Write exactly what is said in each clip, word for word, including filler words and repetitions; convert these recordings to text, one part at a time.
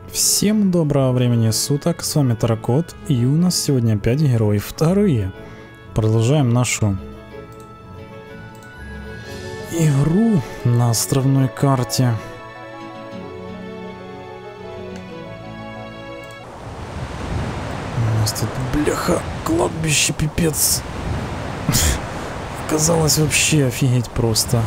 Всем доброго времени суток, с вами Таракот, и у нас сегодня опять герои вторые. Продолжаем нашу игру на островной карте. У нас тут, бляха, кладбище, пипец. Оказалось вообще офигеть просто.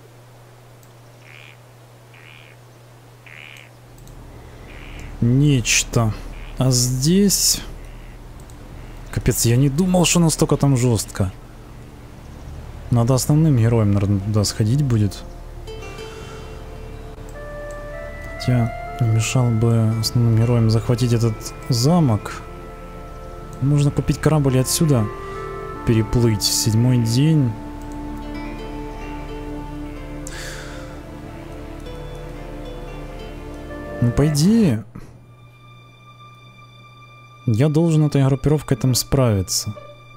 Нечто. А здесь... Капец, я не думал, что настолько там жестко. Надо основным героем, наверное, туда сходить будет. Хотя не мешало бы основным героем захватить этот замок. Можно купить корабль и отсюда переплыть. Седьмой день. Ну, по идее... Я должен этой группировкой там справиться.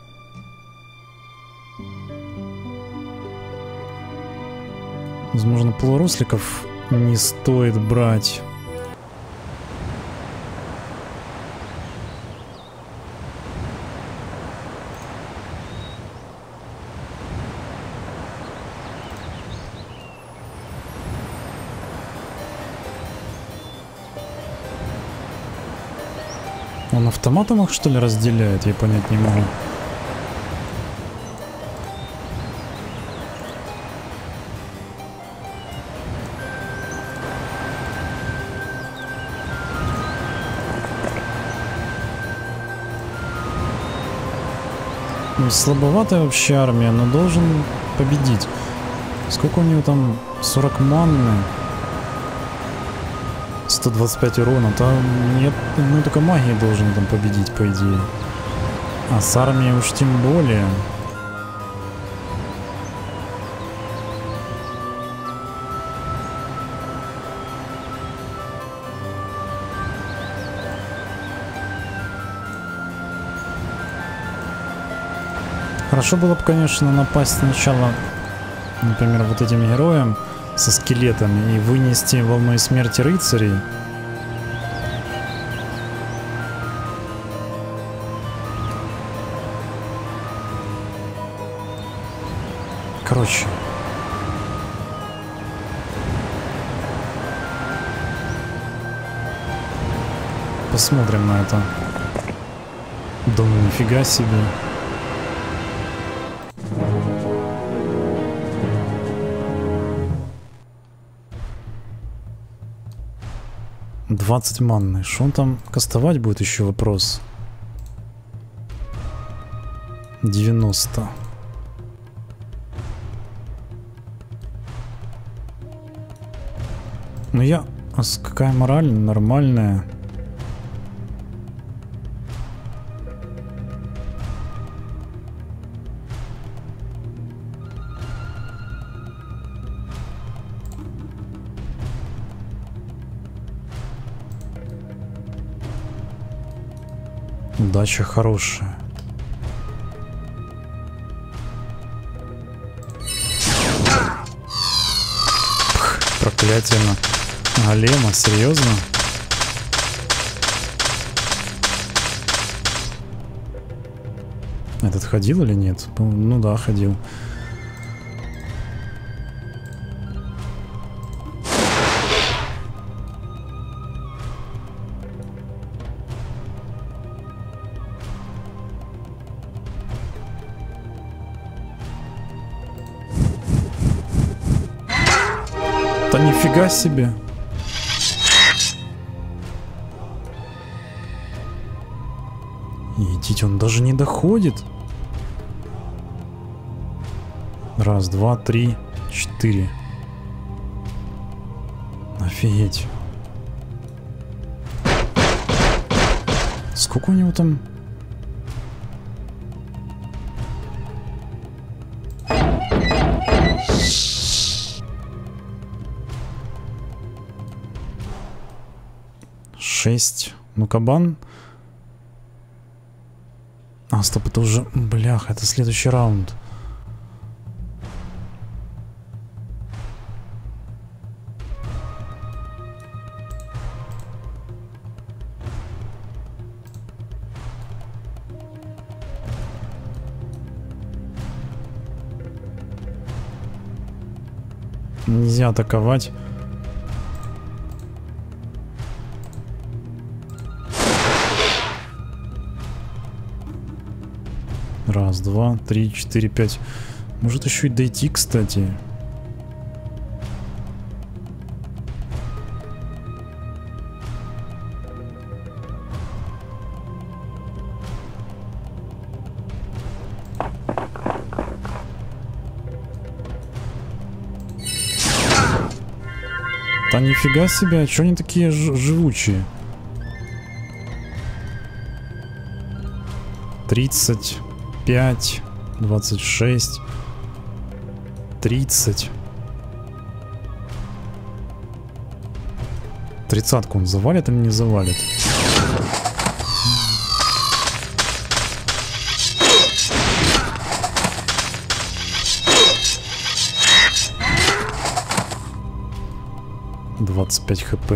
Возможно, полуросликов не стоит брать. Он автоматом их, что ли, разделяет? Я понять не могу. Слабоватая вообще армия, но должен победить. Сколько у него там? сорок манны. сто двадцать пять урона. Там нет, ну только магией должен там победить, по идее. А с армией уж тем более. Хорошо было бы, конечно, напасть сначала, например, вот этим героям со скелетами и вынести волной смерти рыцарей. Короче. Посмотрим на это. Да ну нифига себе. двадцать манны. Что он там кастовать будет, еще вопрос. девяносто. Ну я... А какая мораль? Нормальная. Удача хорошая. Пх, проклятие на голема, серьезно? Этот ходил или нет? Ну да, ходил. Да нифига себе. Идите, он даже не доходит. Раз, два, три, четыре. Офигеть. Сколько у него там? шесть. Ну, кабан. А, стоп, это уже... Блях, это следующий раунд. Нельзя атаковать. Раз, два, три, четыре, пять. Может еще и дойти, кстати. Да нифига себе, что они такие живучие? тридцать пять, двадцать шесть, тридцать. Тридцатку он завалит или не завалит? двадцать пять хп.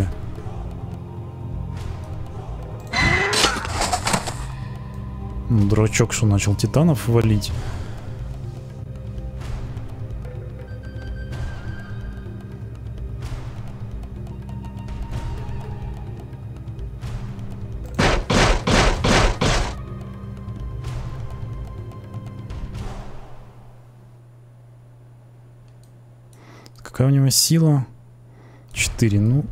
Ну, дурачок, что начал титанов валить. Какая у него сила? четыре, ну...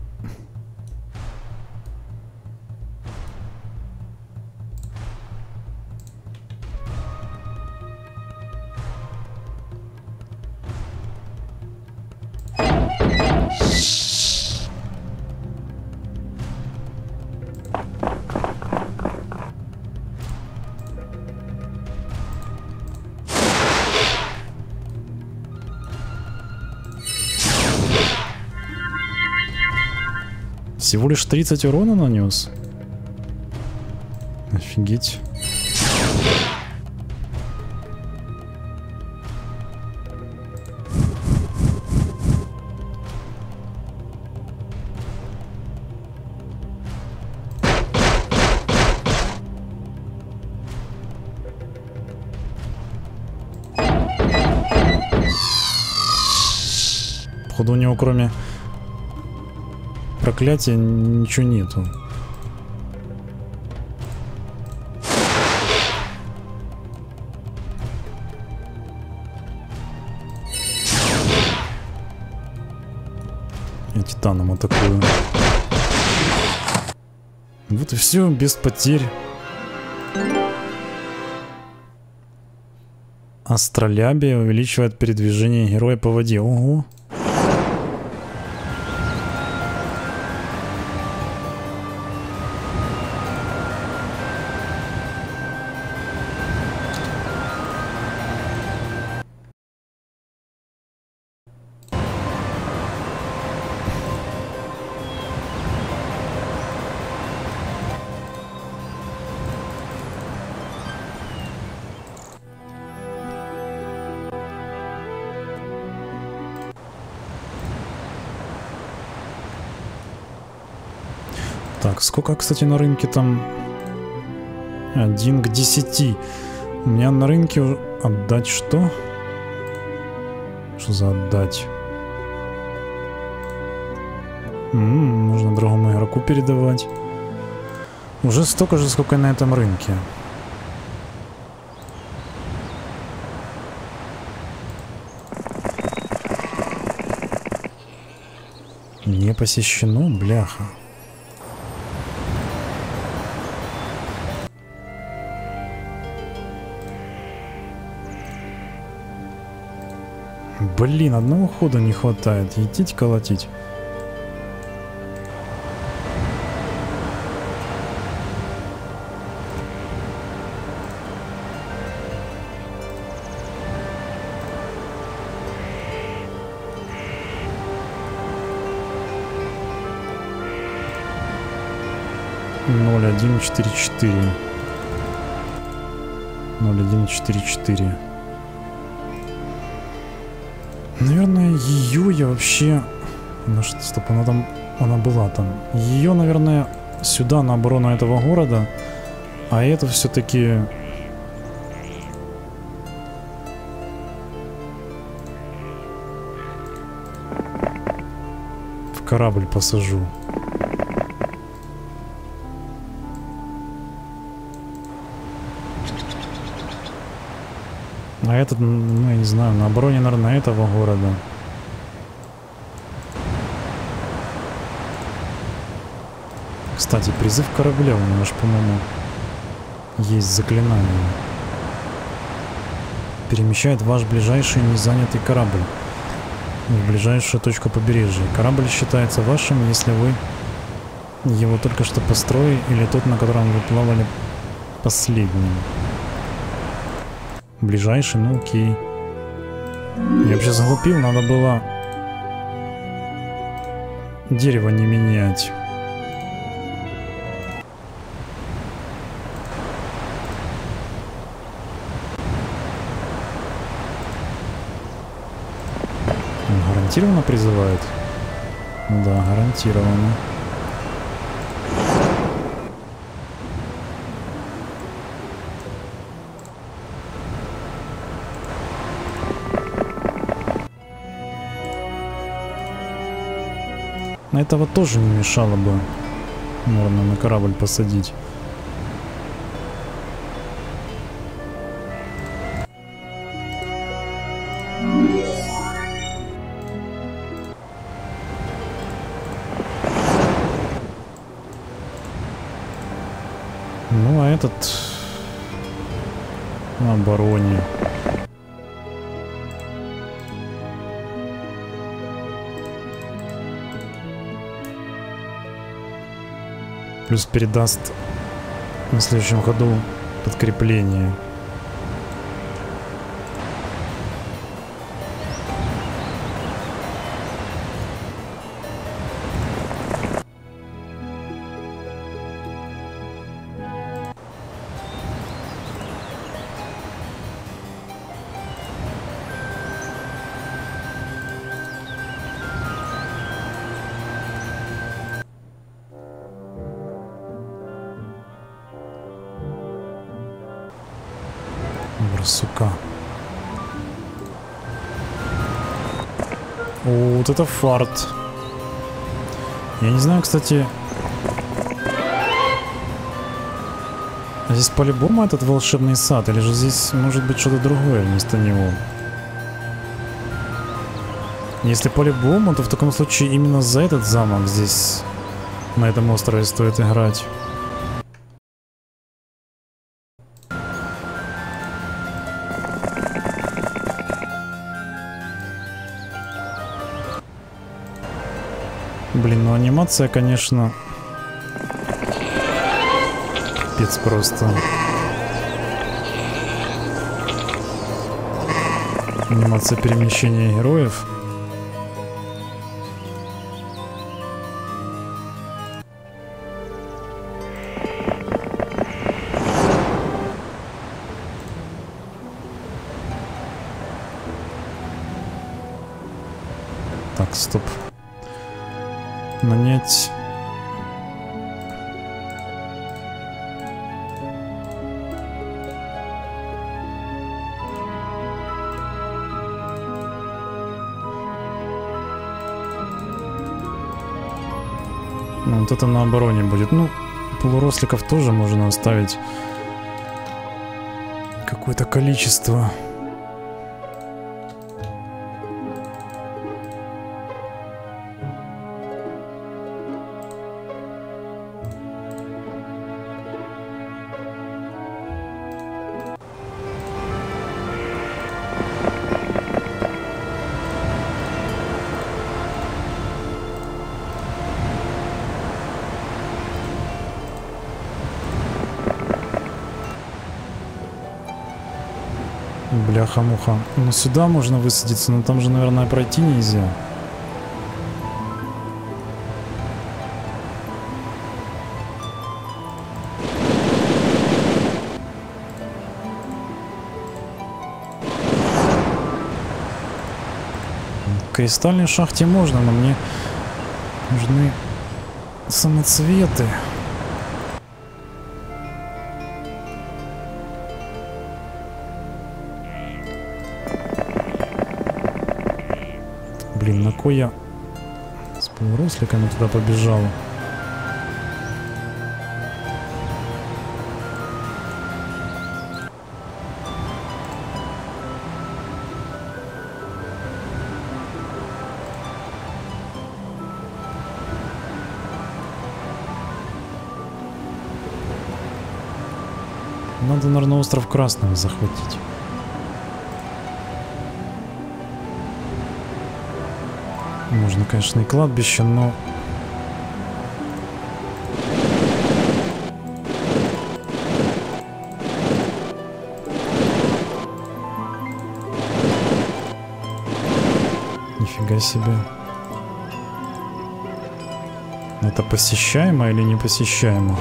Всего лишь тридцать урона нанес. Офигеть. Походу у него кроме проклятия ничего нету. Я титаном атакую. Вот и все, без потерь. Астролябия увеличивает передвижение героя по воде. Ого. Так, сколько, кстати, на рынке там? Один к десяти. У меня на рынке отдать что? Что за отдать? М-м, можно другому игроку передавать. Уже столько же, сколько и на этом рынке. Не посещено, бляха. Блин, одного хода не хватает. Идите колотить. ноль один четыре четыре. ноль один четыре четыре. Наверное, ее я вообще... Ну что, стоп, она там... Она была там. Ее, наверное, сюда, на оборону этого города. А это все-таки... корабль посажу. А этот, ну я не знаю, на обороне, наверное, этого города. Кстати, призыв корабля у него, по-моему, есть заклинание. Перемещает ваш ближайший незанятый корабль в ближайшую точку побережья. Корабль считается вашим, если вы его только что построили, или тот, на котором вы плавали последним. Ближайший, ну окей. Я вообще заглупил, надо было дерево не менять. Гарантированно призывает? Да, гарантированно. Этого тоже не мешало бы, наверное, на корабль посадить. Ну, а этот на обороне. Плюс передаст на следующем ходу подкрепление. Сука. О, вот это фарт. Я не знаю, кстати. Здесь по-любому этот волшебный сад, или же здесь может быть что-то другое вместо него? Если по-любому, то в таком случае именно за этот замок здесь, на этом острове, стоит играть. Блин, ну анимация, конечно, пипец просто. Анимация перемещения героев. Так, стоп. Нанять. Ну, вот это на обороне будет. Ну, полуросликов тоже можно оставить какое-то количество. Бляха-муха. Ну сюда можно высадиться, но там же, наверное, пройти нельзя. В кристальной шахте можно, но мне нужны самоцветы. Блин, на кой я полуросликами туда побежал. Надо, наверное, остров Красного захватить. Можно, конечно, и кладбище, но... Нифига себе. Это посещаемо или не посещаемо?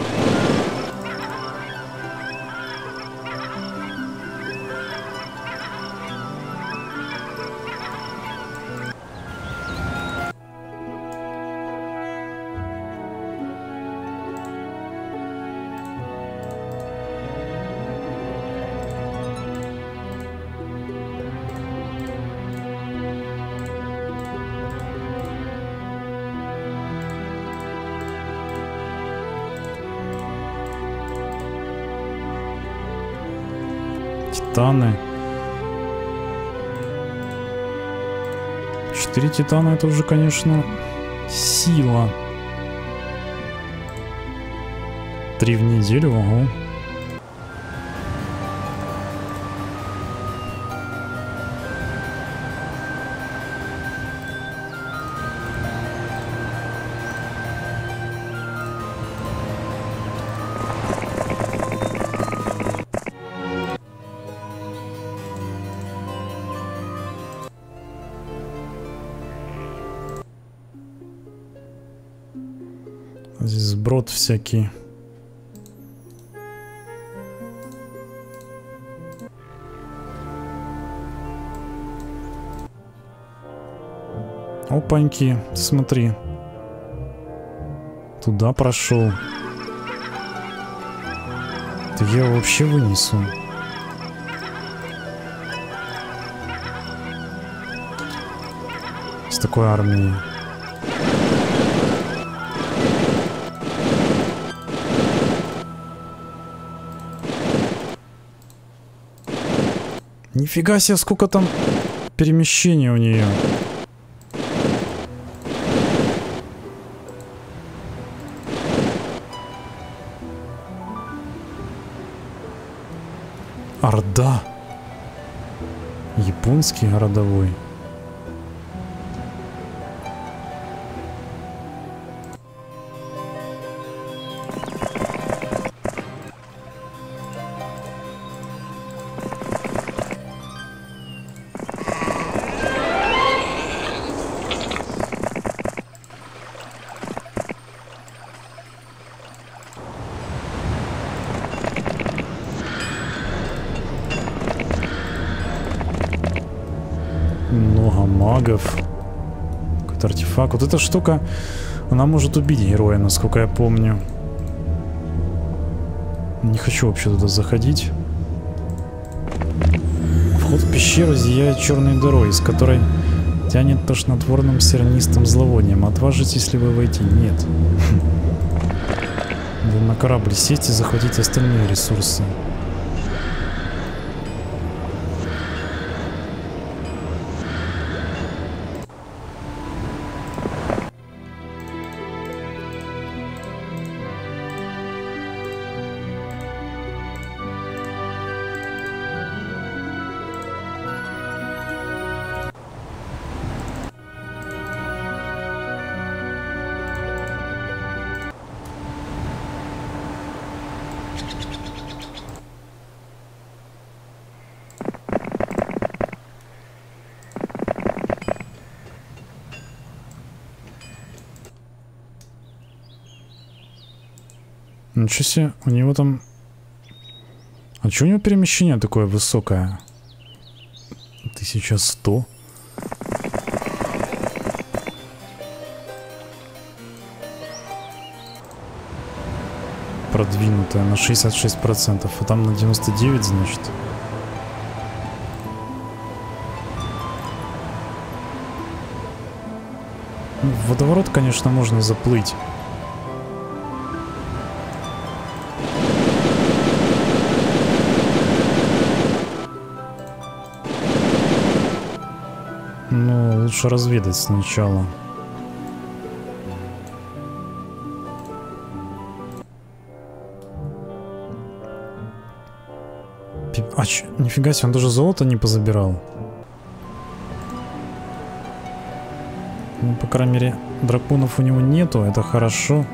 Титаны. Четыре титана — это уже, конечно, сила. Три в неделю, ого. Здесь сброд всякий. Опаньки, смотри. Туда прошел. Да я его вообще вынесу. С такой армией. Нифига себе, сколько там перемещений у нее. Орда. Японский городовой. Много магов. Какой-то артефакт. Вот эта штука, она может убить героя, насколько я помню. Не хочу вообще туда заходить. Вход в пещеру зияет черной дырой, из которой тянет тошнотворным сернистым зловонием. Отважитесь ли вы войти? Нет. Надо на корабль сесть и захватить остальные ресурсы. Ничего себе, у него там... А что у него перемещение такое высокое? тысяча сто. Продвинутое на шестьдесят шесть процентов, а там на девяносто девять, значит. Ну, В водоворот, конечно, можно заплыть. Но лучше разведать сначала. А ч... Нифига себе, он даже золото не позабирал. Ну, по крайней мере, драконов у него нету, это хорошо.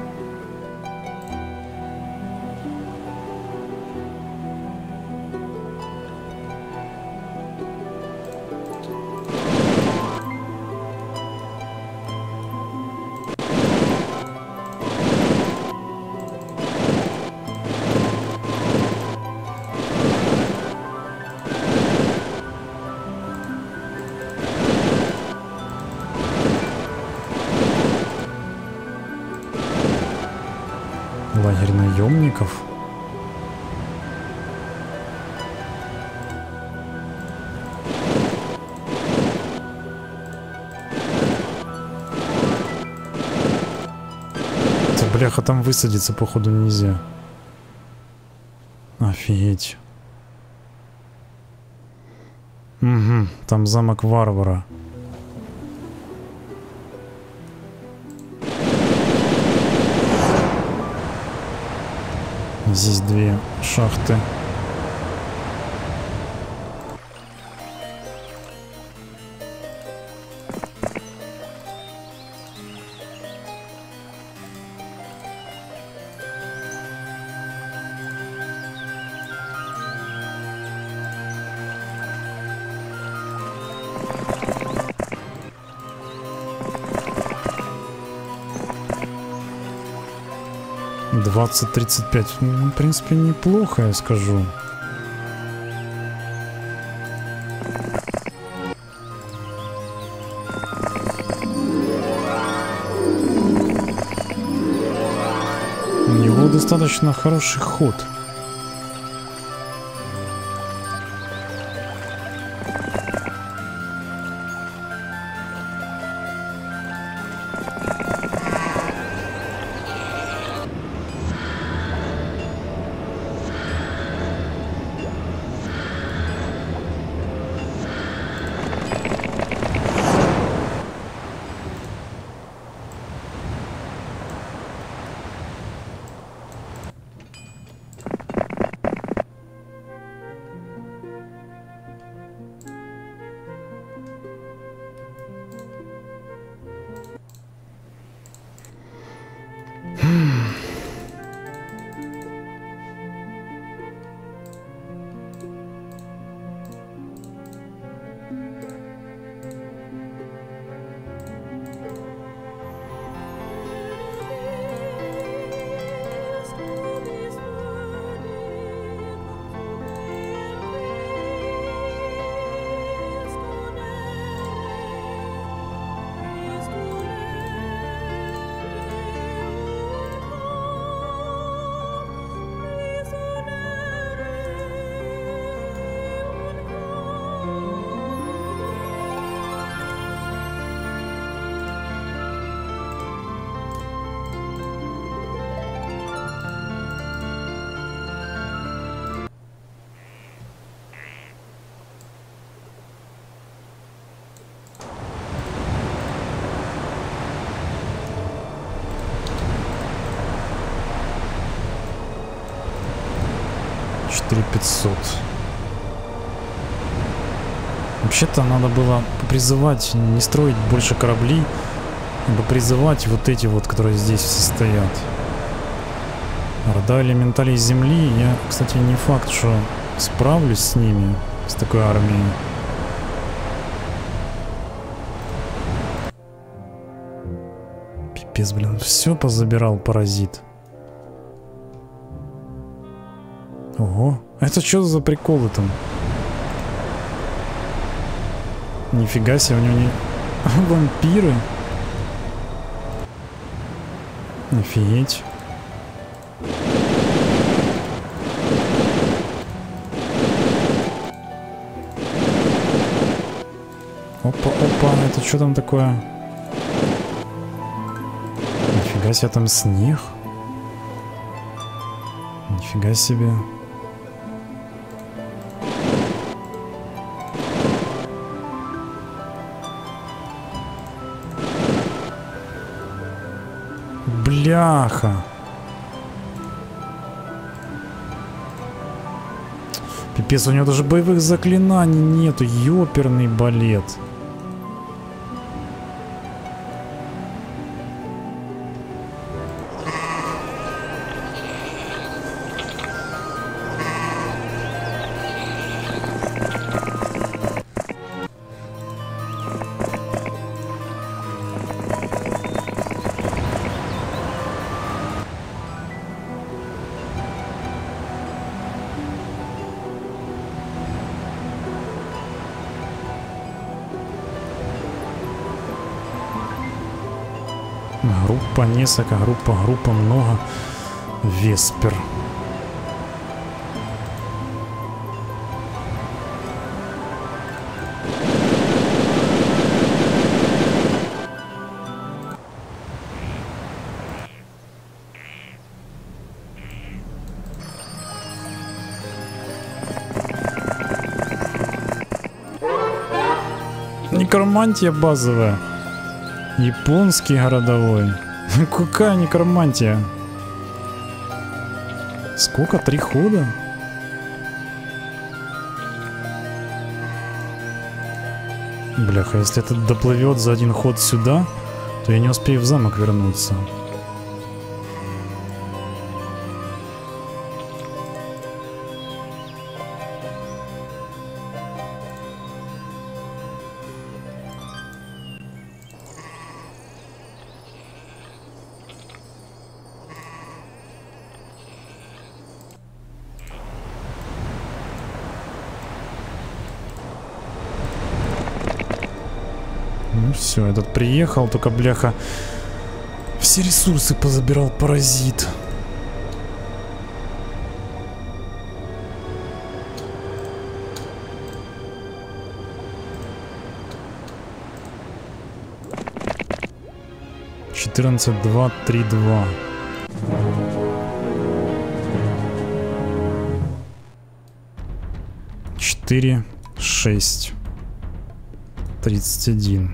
Лагерь наемников. Да, бляха, там высадиться, походу, нельзя. Офигеть. Угу, там замок варвара. Здесь две шахты. двадцать тридцать пять. Ну, в принципе, неплохо, я скажу. У него достаточно хороший ход. четыре пятьсот. Вообще-то надо было призывать, не строить больше кораблей, а призывать вот эти вот, которые здесь все стоят. Орда элементалей земли. Я, кстати, не факт, что справлюсь с ними, с такой армией. Пипец, блин, все позабирал паразит. Ого, это что за приколы там? Нифига себе, у него не... вампиры. Офигеть. Опа, опа, это что там такое? Нифига себе, там снег. Нифига себе. Бляха. Пипец, у него даже боевых заклинаний нету. Ёперный балет. Группа несколько, группа, группа много. Веспер. Некромантия базовая. Японский городовой. Какая некромантия? Сколько? Три хода? Бляха, если этот доплывет за один ход сюда, то я не успею в замок вернуться. Ну все, этот приехал, только бляха все ресурсы позабирал паразит. четырнадцать, два, три, два. четыре, шесть. тридцать один.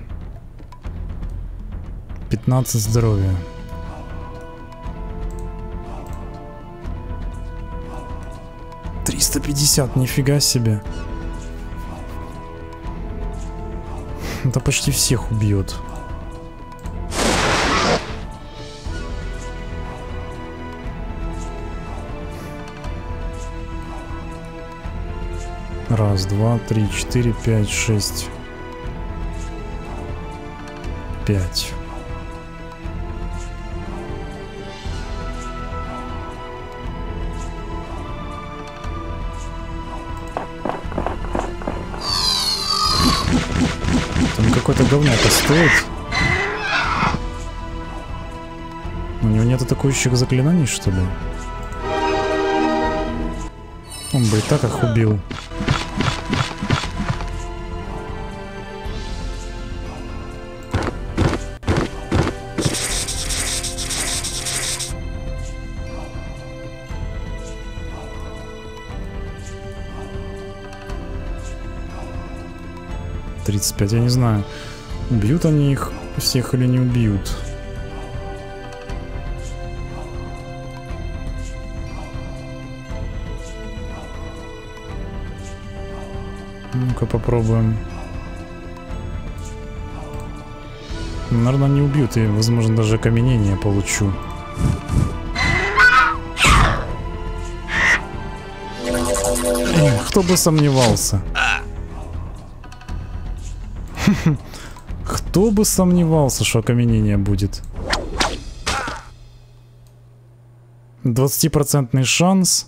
пятнадцать здоровья. триста пятьдесят, нифига себе. Это почти всех убьет. Раз, два, три, четыре, пять, шесть. Пять. Там какой-то говняка стоит. У него нет атакующих заклинаний, что ли? Он бы и так их убил. тридцать пять, я не знаю, убьют они их всех или не убьют. Ну-ка попробуем. Наверное, не убьют, и, возможно, даже окаменение получу. Кто бы сомневался. Кто бы сомневался, что окаменение будет. двадцатипроцентный шанс.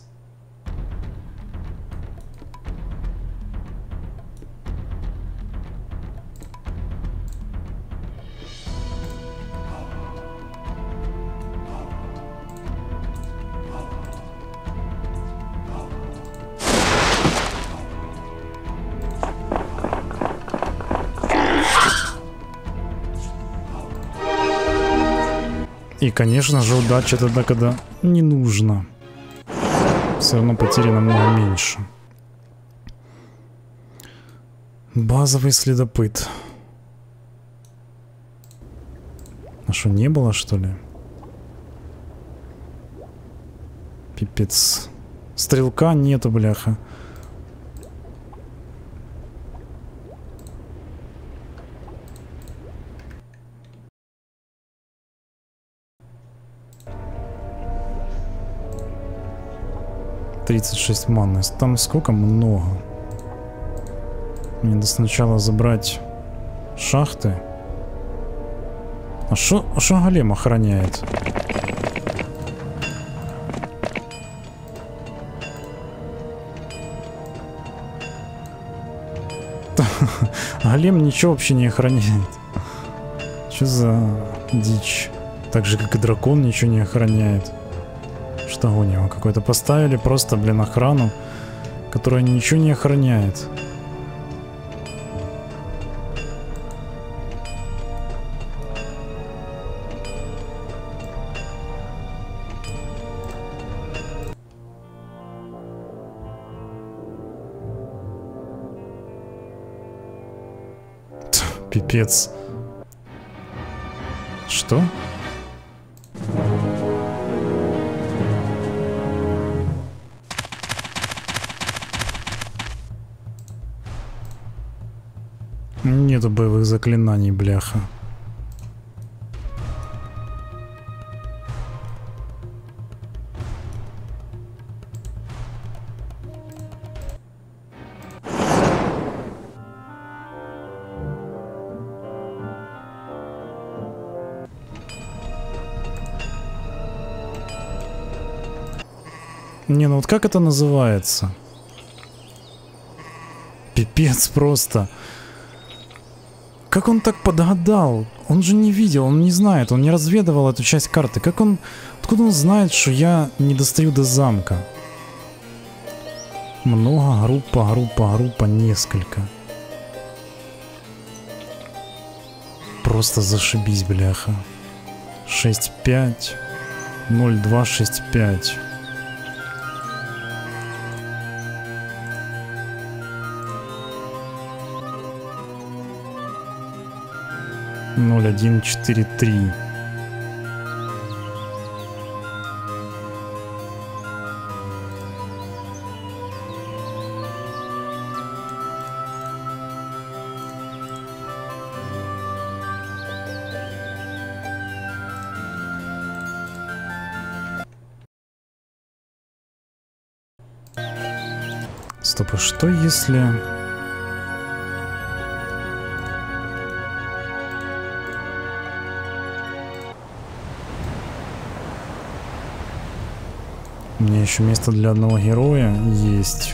И, конечно же, удача тогда, когда не нужно. Все равно потери намного меньше. Базовый следопыт. А что, не было, что ли? Пипец. Стрелка нету, бляха. тридцать шесть маны. Там сколько? Много. Мне надо сначала забрать шахты. А что а шо голем охраняет? Голем ничего вообще не охраняет. Что за дичь? Так же, как и дракон ничего не охраняет. Что у него? Какой-то поставили просто, блин, охрану, которая ничего не охраняет. Пипец. Что? Нету боевых заклинаний, бляха. Не, ну вот как это называется? Пипец просто. Как он так подгадал? Он же не видел, он не знает, он не разведывал эту часть карты. Как он... Откуда он знает, что я не достаю до замка? Много, группа, группа, группа, несколько. Просто зашибись, бляха. шесть пять. ноль два шесть пять. ноль один четыре три. Стоп, а что если... У меня еще место для одного героя есть.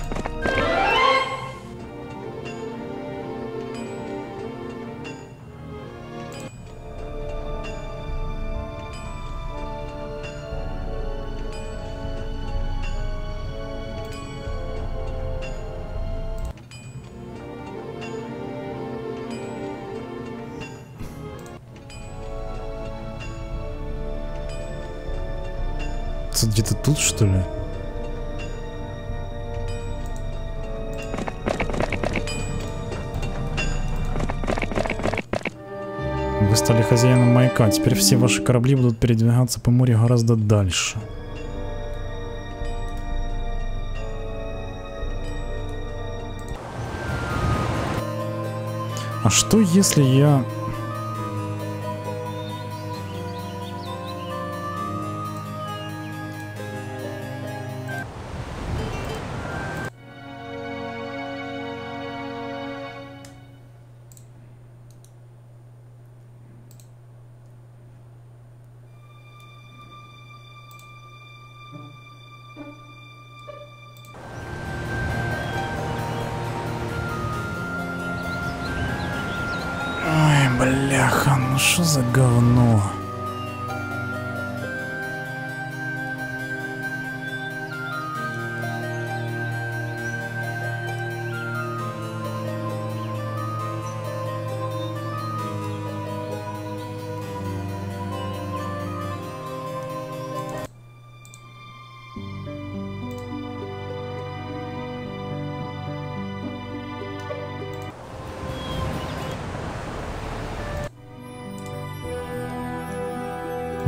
Где-то тут, что ли? Вы стали хозяином маяка. Теперь все ваши корабли будут передвигаться по морю гораздо дальше. А что если я... Бляха, ну что за говно?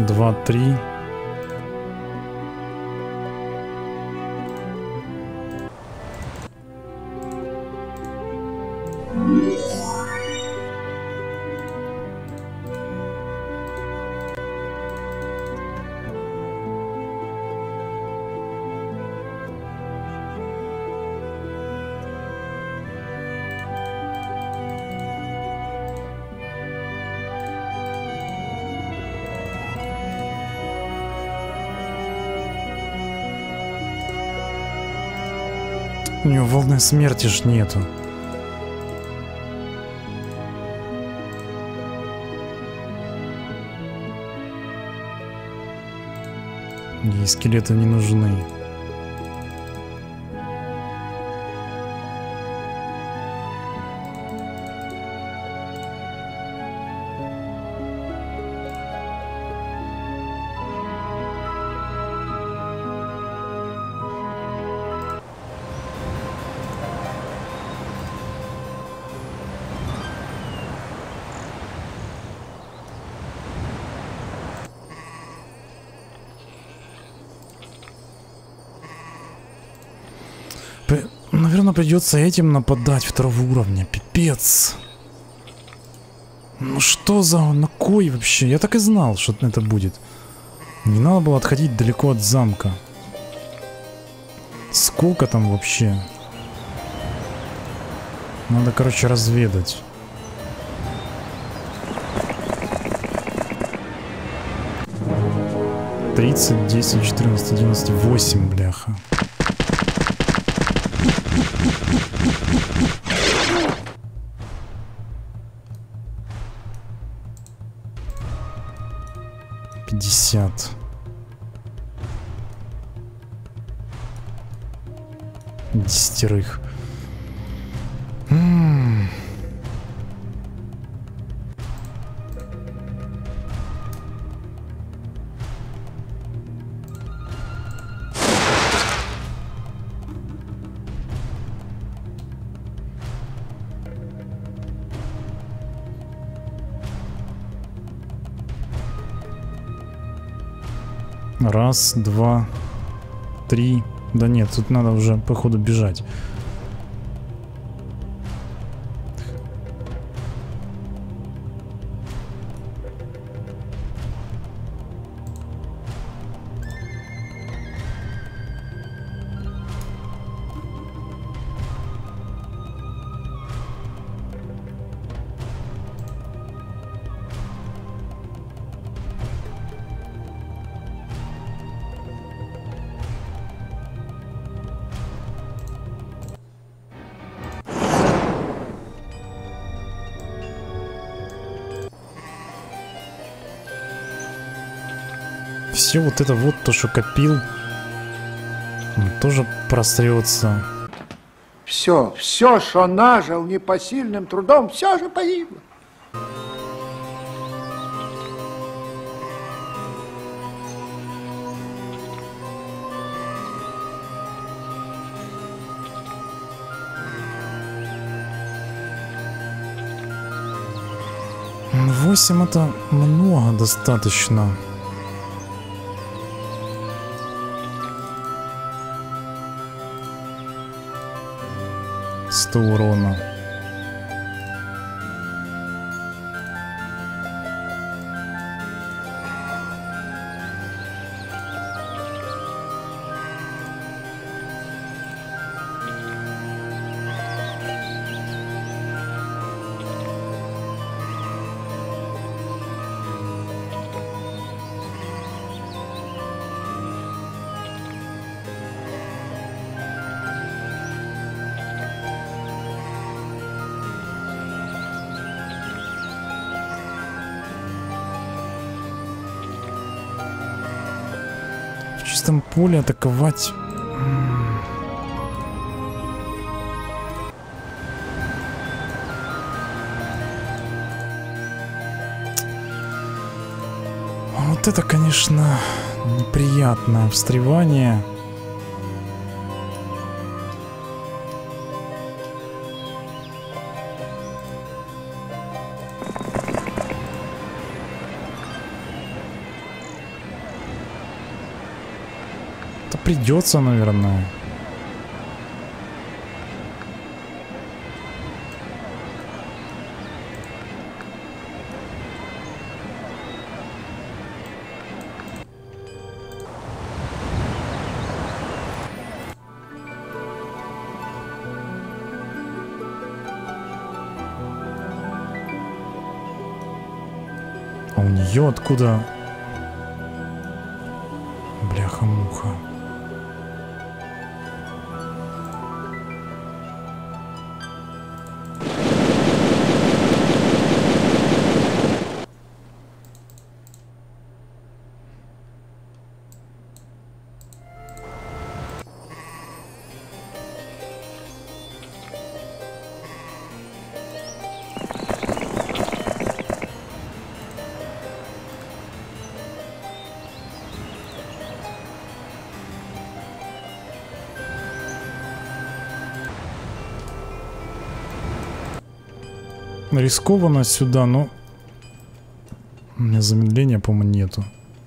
два, три. У него волны смерти ж нету. Ей скелеты не нужны. Наверное, придется этим нападать второго уровня. Пипец. Ну что за... На кой вообще? Я так и знал, что это будет. Не надо было отходить далеко от замка. Сколько там вообще? Надо, короче, разведать. тридцать, десять, четырнадцать, одиннадцать, восемь, бляха. пятьдесят. Десятерых. М-м. Раз, два, три. Да нет, тут надо уже, походу, бежать. Все вот это вот, то, что копил, тоже просрется. Все, все, что нажил непосильным трудом, все же погибло. Восемь это много достаточно. сто урона. В чистом поле атаковать. Вот это, конечно, неприятное встревание. Да придется, наверное. А у нее откуда? Бляха-муха. Рискованно сюда, но у меня замедления, по-моему, нету.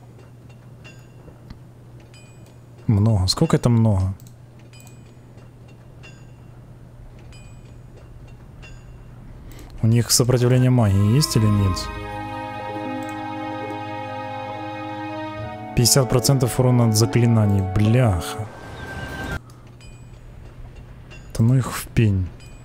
Много. Сколько это много? У них сопротивление магии есть или нет? пятьдесят процентов урона от заклинаний. Бляха. Да ну их в пень.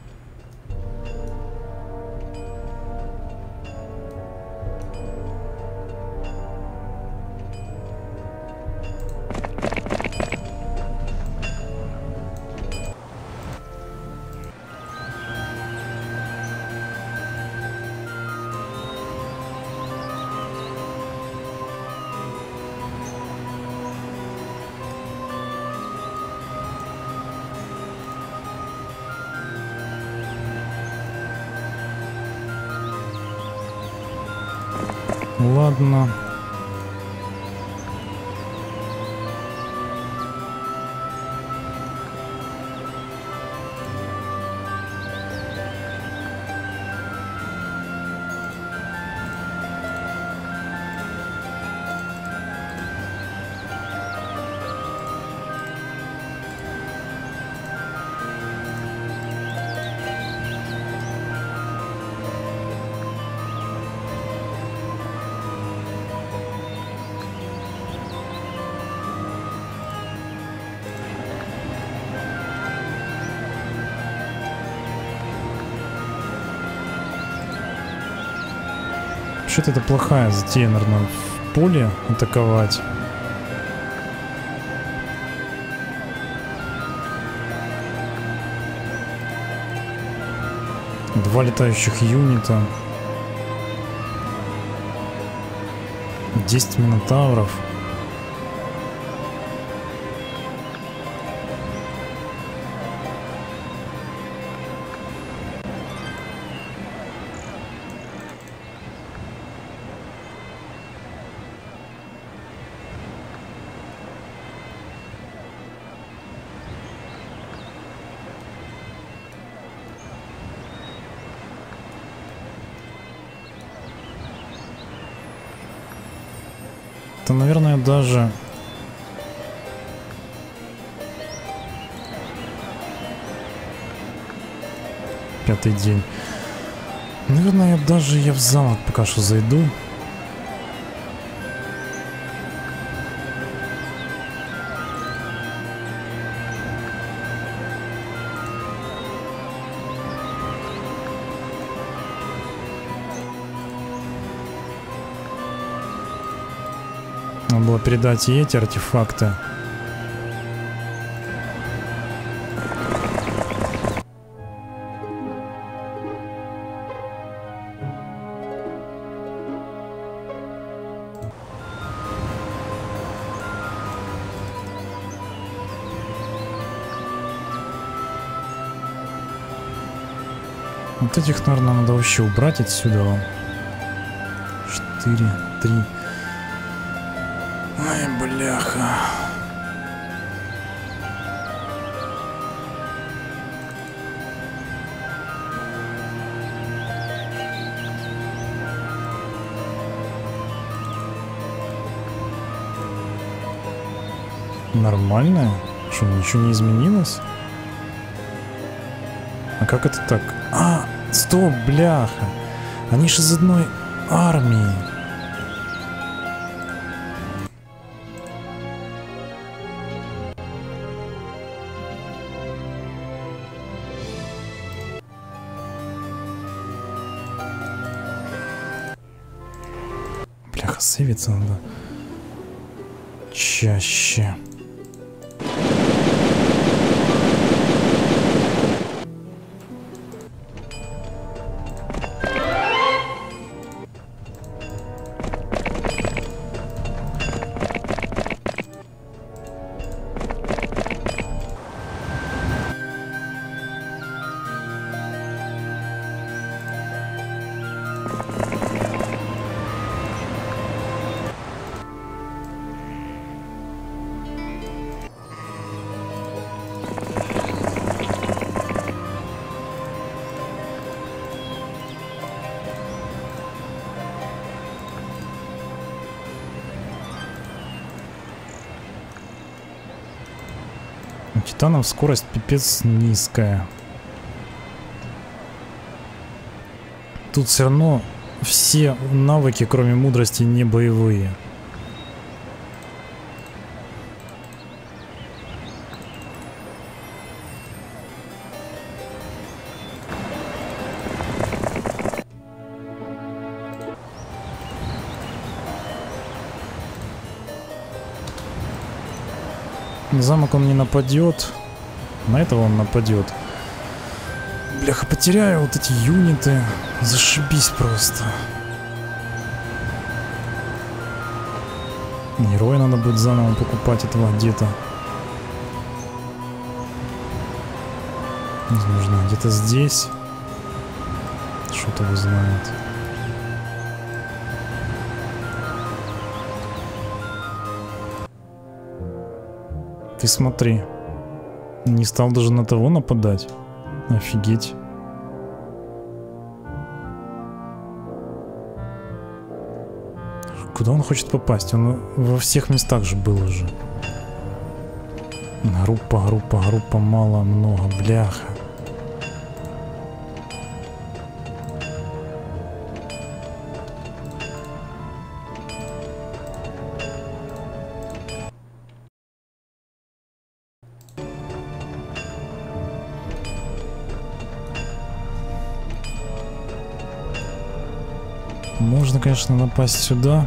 Ладно. Что-то это плохая затея, наверное, в поле атаковать. Два летающих юнита. десять минотавров. Это, наверное, даже... Пятый день. Наверное, даже я в замок пока что зайду. Надо было передать и эти артефакты. Вот этих, наверное, надо вообще убрать отсюда. Четыре, три. Ай, бляха. нормальная? Что, ничего не изменилось? А как это так? А, стоп, бляха. Они же из одной армии. Бляха, сейвиться надо чаще. У титанов скорость пипец низкая. Тут все равно все навыки, кроме мудрости, не боевые. На замок он не нападет. На этого он нападет. Бляха, потеряю вот эти юниты. Зашибись просто. Героя надо будет заново покупать этого где-то. Возможно, где-то здесь. Что-то вызывает. Ты смотри. Не стал даже на того нападать. Офигеть. Куда он хочет попасть? Он во всех местах же был уже. Группа, группа, группа, мало, много, бляха. Можно, конечно, напасть сюда.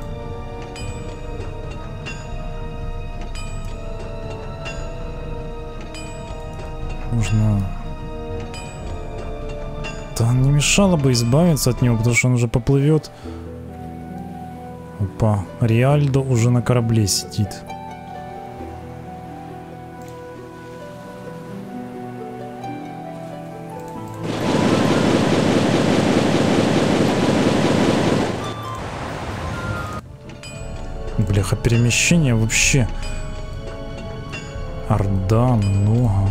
Можно... Да не мешало бы избавиться от него, потому что он уже поплывет. Опа, Риальдо уже на корабле сидит. Бляха, перемещение вообще. Орда много.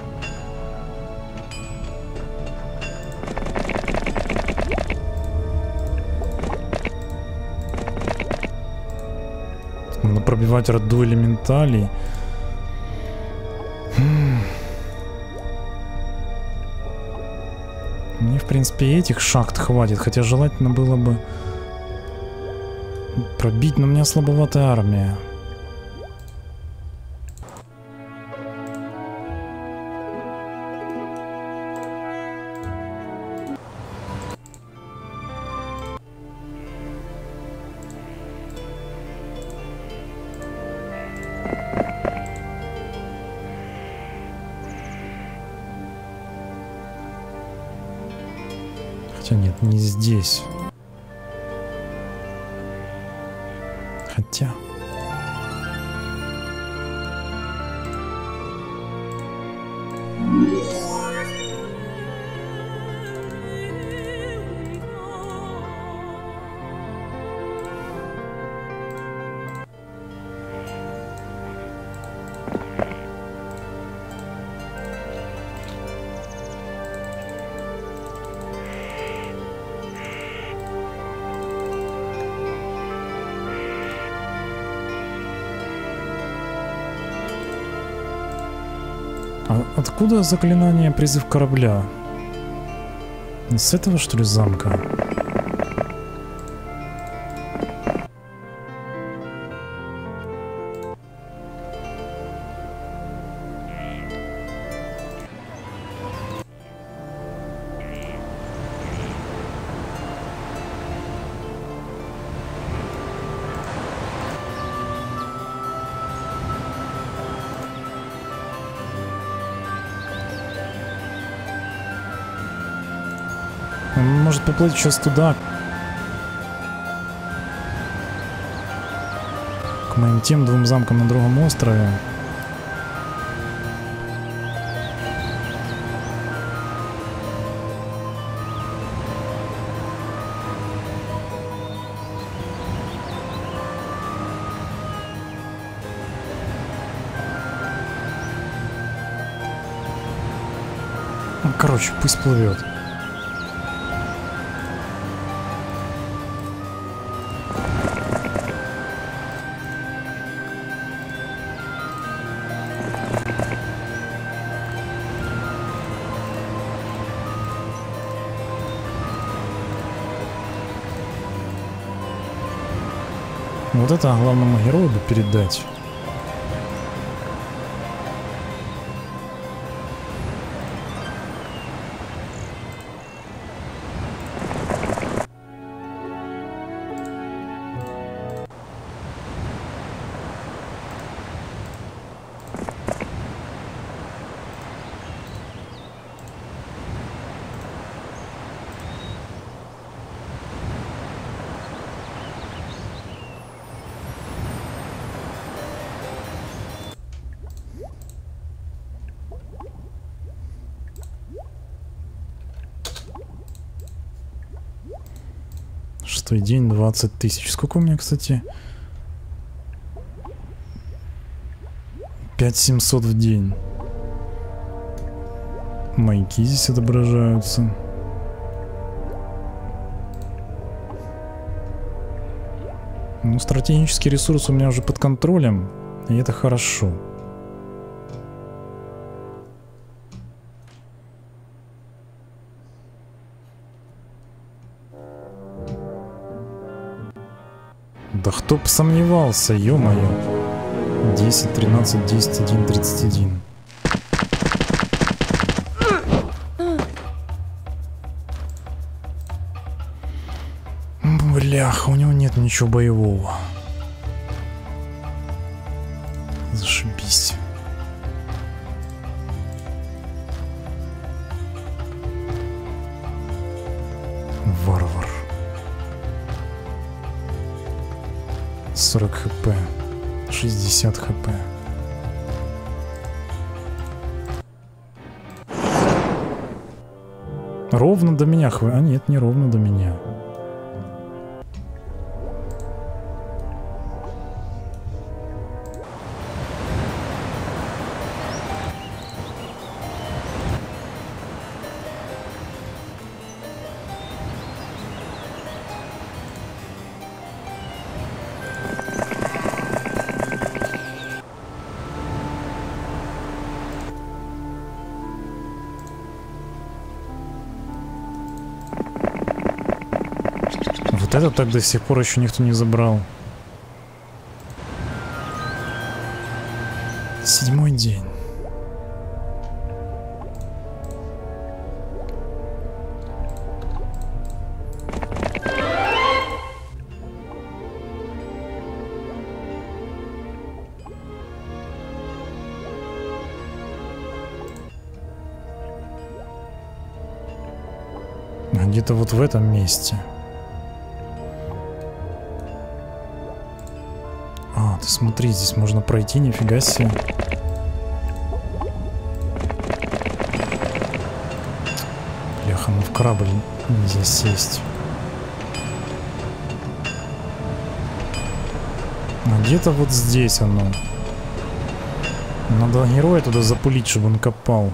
Надо пробивать Орду элементалей. Мне, в принципе, этих шахт хватит. Хотя желательно было бы пробить, но у меня слабоватая армия. Хотя нет, не здесь. Хотя... А откуда заклинание «Призыв корабля»? С этого, что ли, замка? Он может поплыть сейчас туда, к моим тем двум замкам на другом острове. Ну, короче, пусть плывет. Вот это главному герою бы передать. Шестой день, двадцать тысяч. Сколько у меня, кстати? пять семьсот в день. Маяки здесь отображаются. Ну, стратегический ресурс у меня уже под контролем, и это хорошо. Да кто бы сомневался, ё-моё. десять, тринадцать, десять, один, тридцать один. Блях, у него нет ничего боевого. Зашибись. Варвар. сорок хп. шестьдесят хп. Ровно до меня хватит. А нет, не ровно до меня. Вот это так до сих пор еще никто не забрал. Седьмой день. Где-то вот в этом месте. А, ты смотри, здесь можно пройти, нифига себе. Бляха, ну в корабль нельзя сесть. А где-то вот здесь оно. Надо героя туда запулить, чтобы он копал.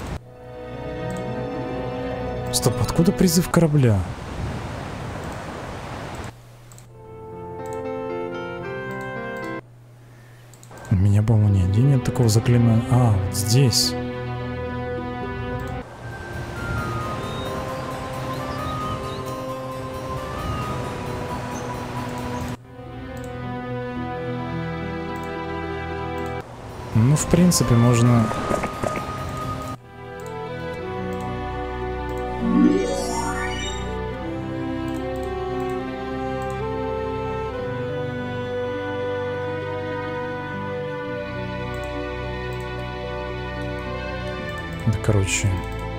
Стоп, откуда призыв корабля? У меня, по-моему, нигде нет такого заклинания. А, вот здесь. в принципе, можно... Да, короче...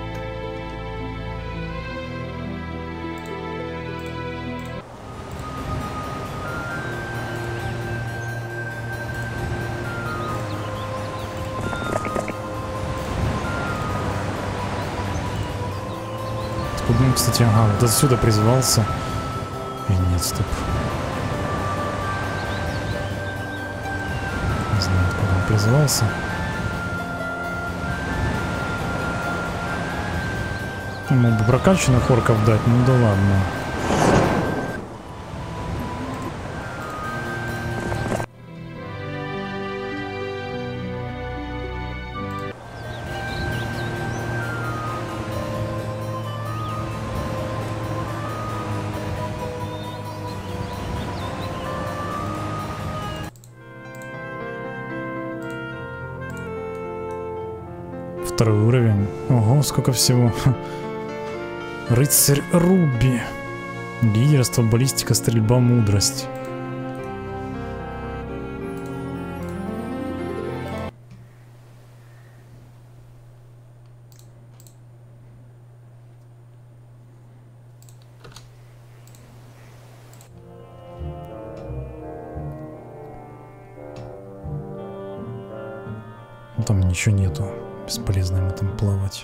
Ну, кстати, ага, вот отсюда призвался. Или нет, стоп. Не знаю, откуда он призвался. Мог бы прокачанных орков дать, ну да ладно. Второй уровень. Ого, сколько всего. Рыцарь Руби. Лидерство, баллистика, стрельба, мудрость. Там ничего нету. Бесполезно им там плавать.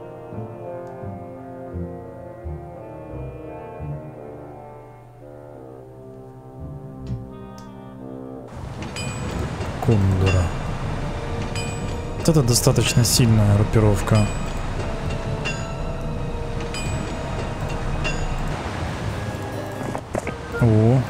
Кондора. Вот это достаточно сильная группировка. О.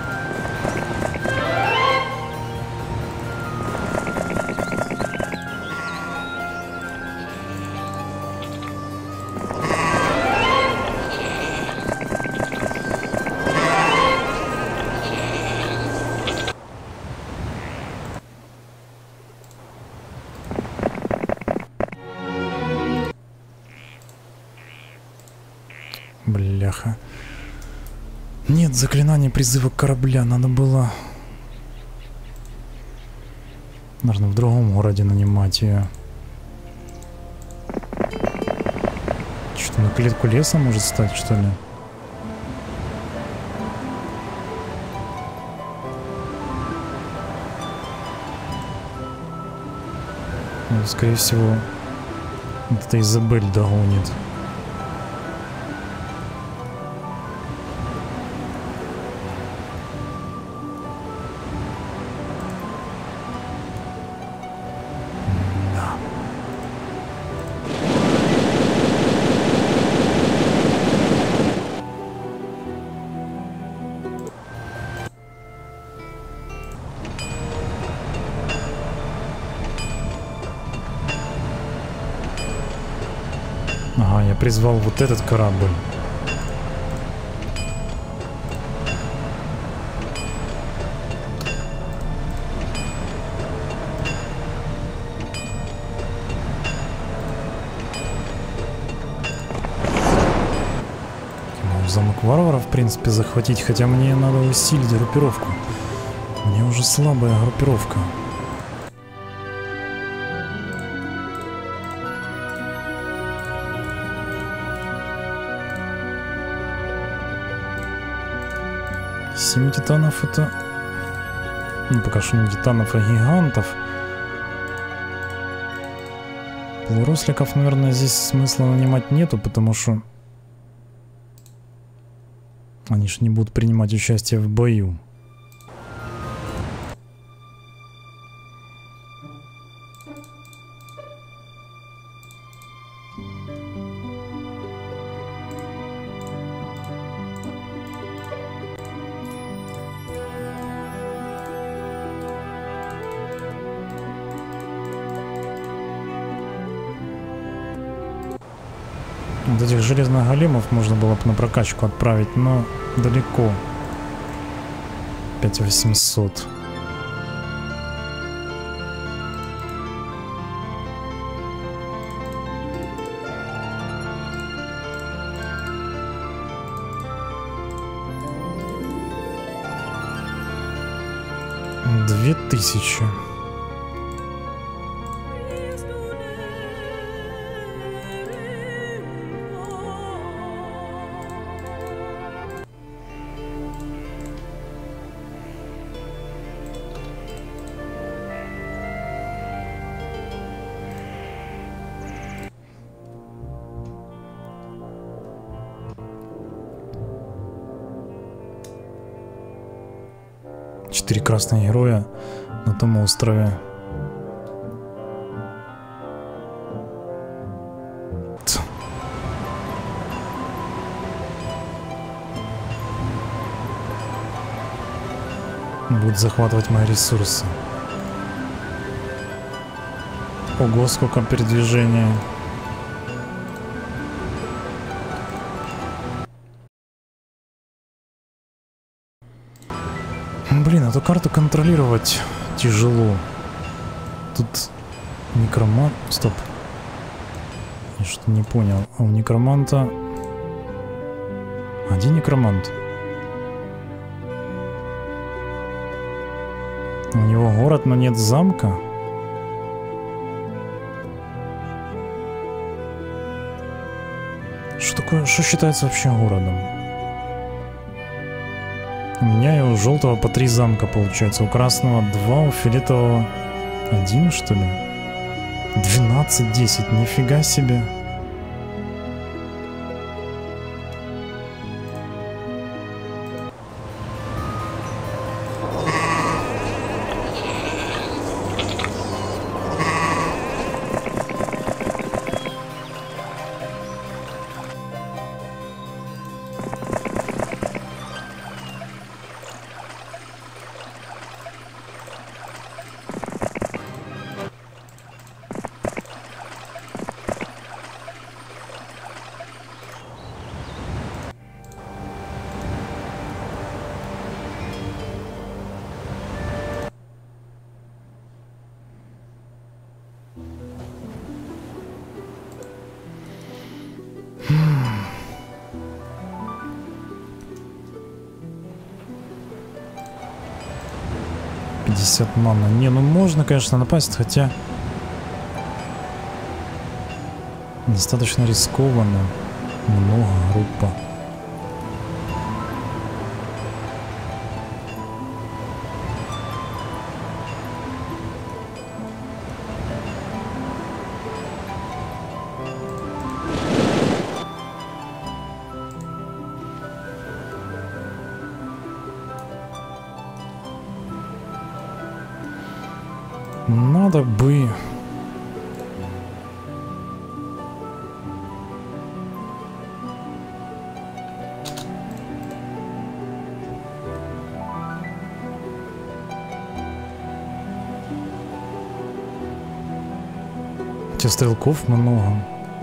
Бляха. Нет заклинания призыва корабля. Надо было... Наверное, в другом городе нанимать ее. Что, на клетку леса может стать, что ли? Ну, скорее всего, это Изабель догонит. Ага, я призвал вот этот корабль. Я могу замок варвара, в принципе, захватить, хотя мне надо усилить группировку. Мне уже слабая группировка. Семь титанов это... Ну, пока что не титанов, а гигантов. Полуросликов, наверное, здесь смысла нанимать нету, потому что... Они ж не будут принимать участие в бою. Вот этих железных големов можно было бы на прокачку отправить, но далеко. пять тысяч восемьсот. Две тысячи. Четыре красных героя на том острове. Т. Будет захватывать мои ресурсы. Ого, сколько передвижения. Блин, эту карту контролировать тяжело. Тут некромант... Стоп. Я что-то не понял. А у некроманта... А где некромант? У него город, но нет замка? Что такое... Что считается вообще городом? У меня и у желтого по три замка получается. У красного два, у фиолетового один, что ли? двенадцать десять, нифига себе. пятьдесят мана. Не, ну можно, конечно, напасть, хотя достаточно рискованно. Много, группа. Надо бы... Хотя стрелков много.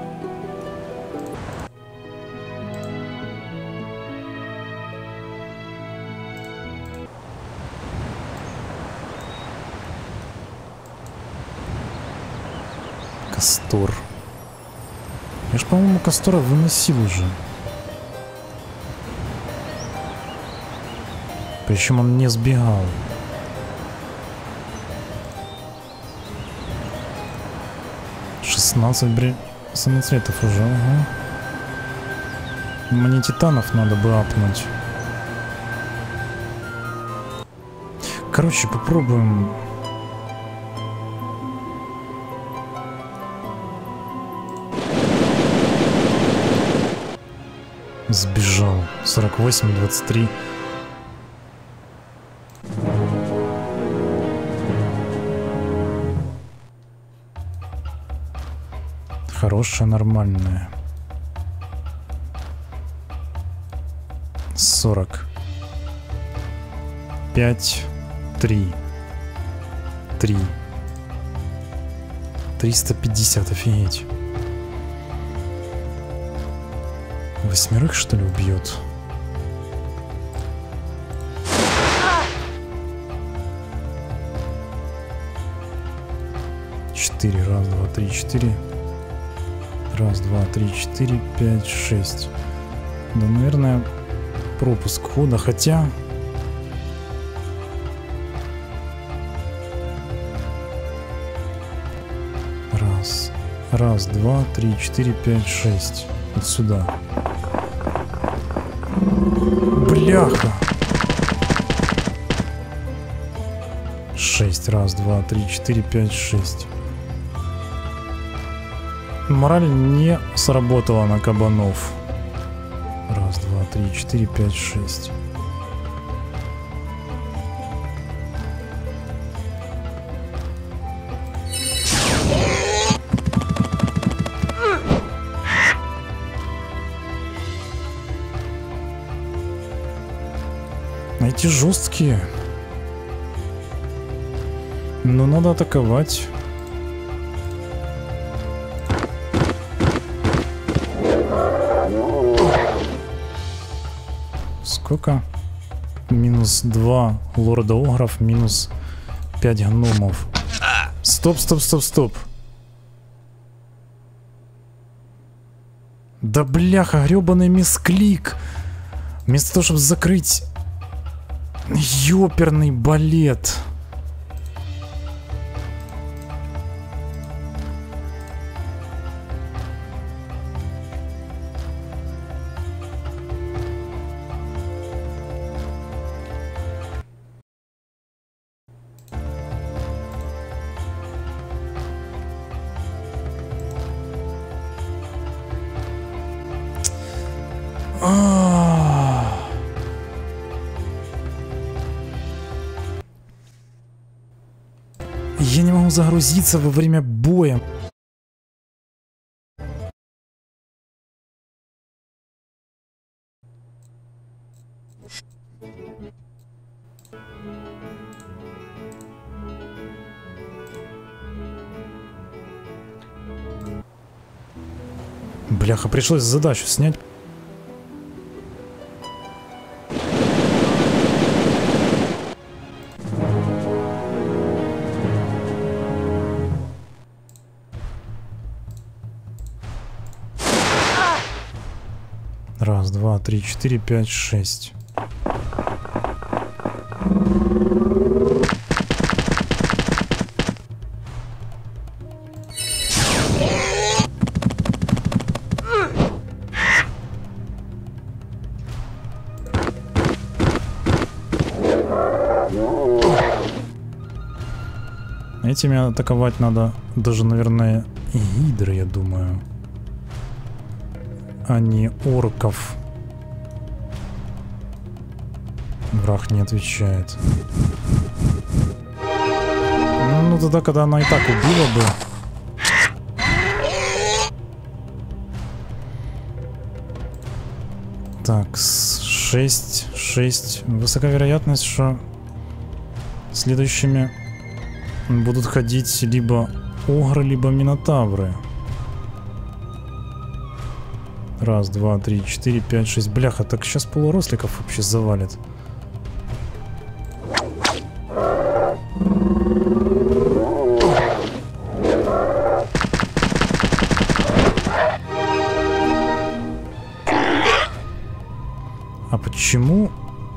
Кастор. Я ж, по-моему, Кастора выносил уже. Причем он не сбегал. шестнадцать бри... самоцветов уже, ага. Мне титанов надо бы апнуть. Короче, попробуем... Сбежал. сорок восемь, двадцать три. Хорошая, нормальная. сорок. пять, три. три. триста пятьдесят, офигеть. Восьмерых, что ли, убьет? Четыре. Раз, два, три, четыре. Раз, два, три, четыре, пять, шесть. Да, наверное, пропуск хода, хотя... Раз. Раз, два, три, четыре, пять, шесть. Вот сюда. Бляха. Шесть. Раз, два, три, четыре, пять, шесть. Мораль не сработала на кабанов. Раз, два, три, четыре, пять, шесть. Эти жесткие. Но надо атаковать. Сколько? Минус два лорда огров, минус пять гномов. Стоп, стоп, стоп, стоп. Да бляха, гребаный мисклик. Вместо того, чтобы закрыть ёперный балет. Я не могу загрузиться во время боя. Бляха, пришлось задачу снять. Раз, два, три, четыре, пять, шесть. Этими атаковать надо даже, наверное, гидры, я думаю. А не орков. Враг не отвечает. Ну тогда, когда она и так убила бы. Так, шесть, шесть. Высока вероятность, что следующими будут ходить либо огры, либо минотавры. Раз, два, три, четыре, пять, шесть. Бляха, так сейчас полуросликов вообще завалит. А почему?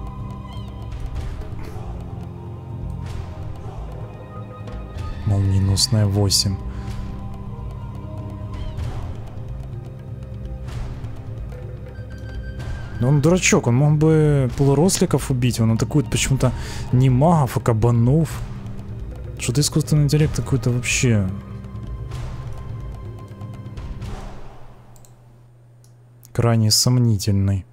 Молниеносная восемь. Он дурачок, он мог бы полуросликов убить, он атакует почему-то не магов, а кабанов. Что-то искусственный интеллект какой-то вообще. Крайне сомнительный.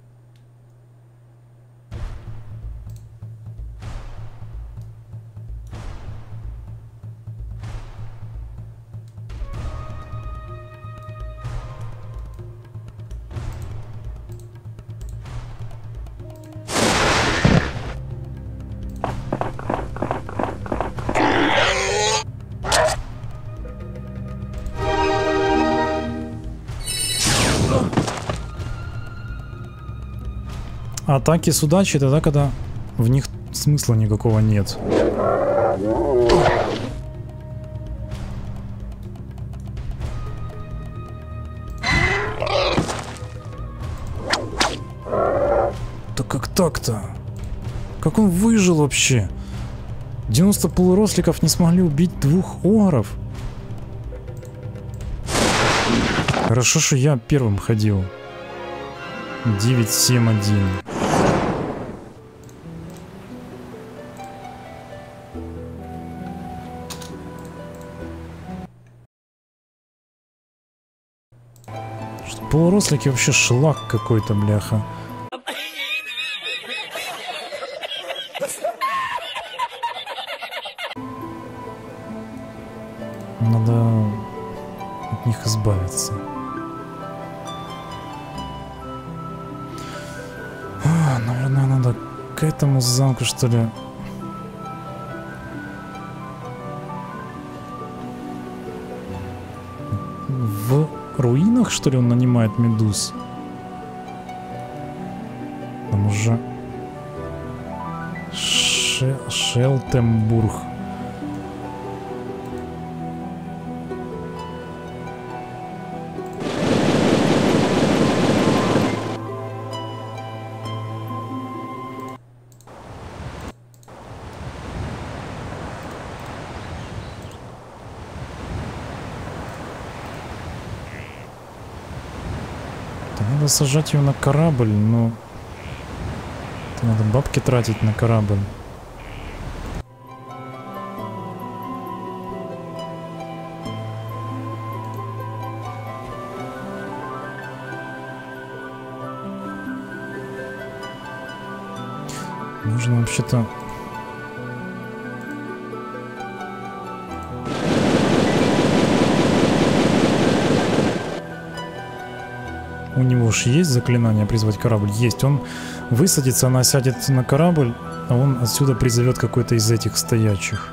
Атаки с удачей тогда, когда в них смысла никакого нет. Да как так-то? Как он выжил вообще? девяносто полуросликов не смогли убить двух огров. Хорошо, что я первым ходил. девять семь один. Что полурослики вообще шлак какой-то, бляха. Надо от них избавиться. А, наверное, надо к этому замку, что ли. В руинах, что ли, он нанимает медуз? Там уже Ше... Шелтенбург. Надо сажать ее на корабль, но это надо бабки тратить на корабль. Нужно вообще-то... У него же есть заклинание призвать корабль? Есть. Он высадится, она сядет на корабль, а он отсюда призовет какой-то из этих стоячих.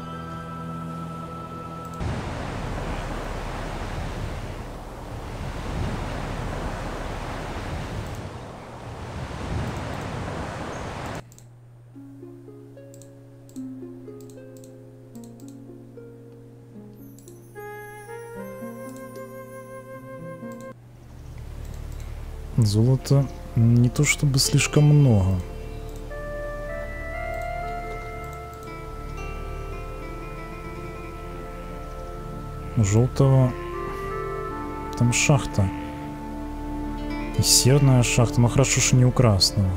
Золота не то чтобы слишком много. Желтого там шахта. И серная шахта, но хорошо, что не у красного.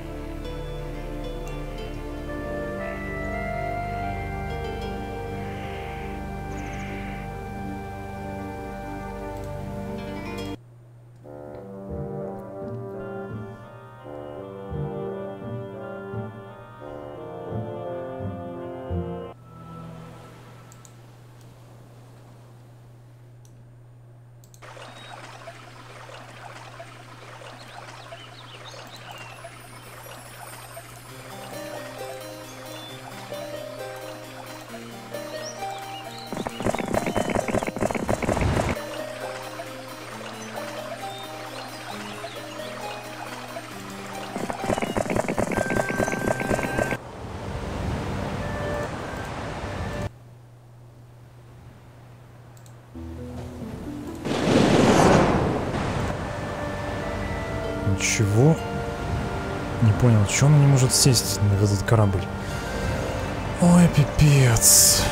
Чего? Не понял, чего она не может сесть на этот корабль? Ой, пипец.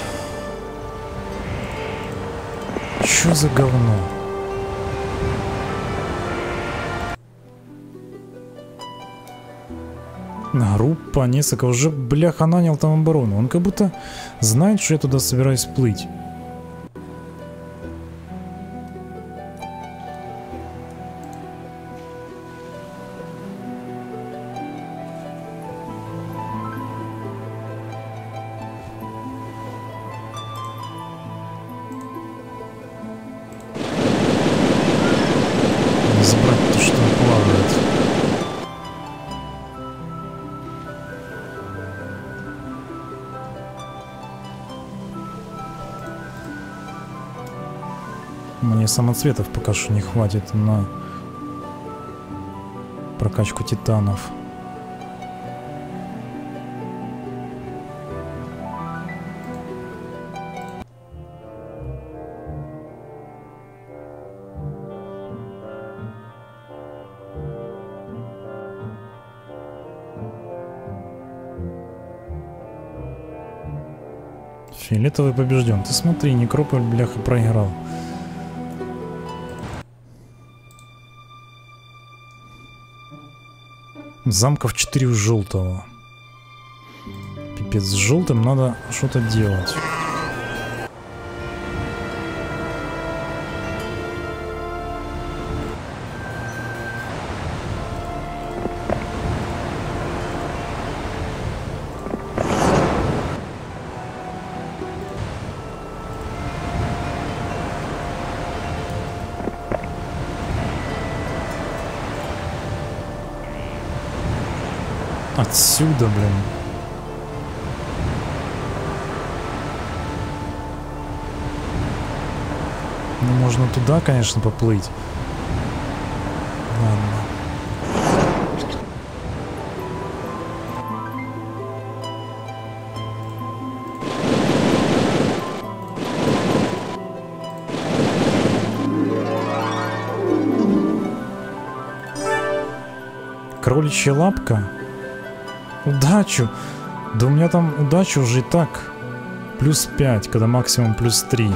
Чё за говно? Группа, несколько, уже, бляха, нанял там оборону. Он как будто знает, что я туда собираюсь плыть. Забрать то, что он плавает. Мне самоцветов пока что не хватит на прокачку титанов. Фиолетовый побежден. Ты смотри, Некрополь, бляха, проиграл. Замков четыре у желтого. Пипец, с желтым надо что-то делать. Отсюда, блин. Ну, можно туда, конечно, поплыть. Ладно. Кроличья лапка? Удачу! Да у меня там удача уже и так. Плюс пять, когда максимум плюс три.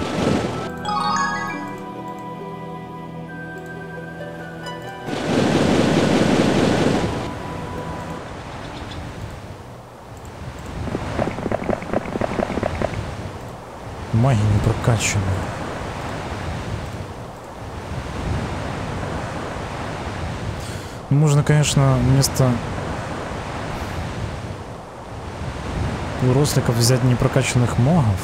Магия не прокачанная. Можно, конечно, вместо у росликов взять непрокачанных магов.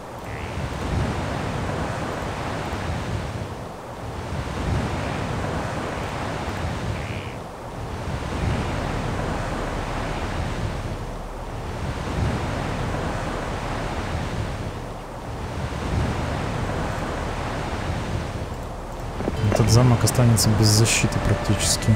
Этот замок останется без защиты практически.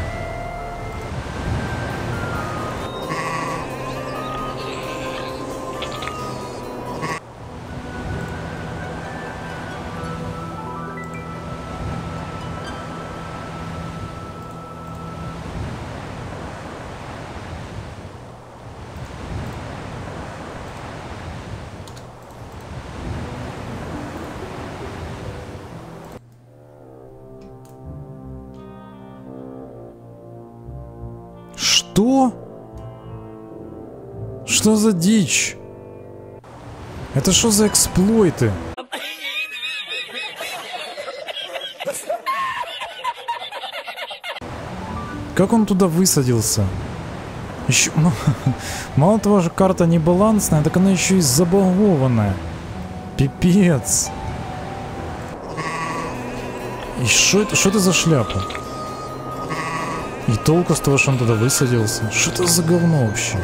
Что? Что за дичь? Это что за эксплойты? Как он туда высадился? Еще... Мало того, что карта не балансная, так она еще и забагованная. Пипец. И что это, что это за шляпа? И толку с того, что он туда высадился. Что это за говно вообще?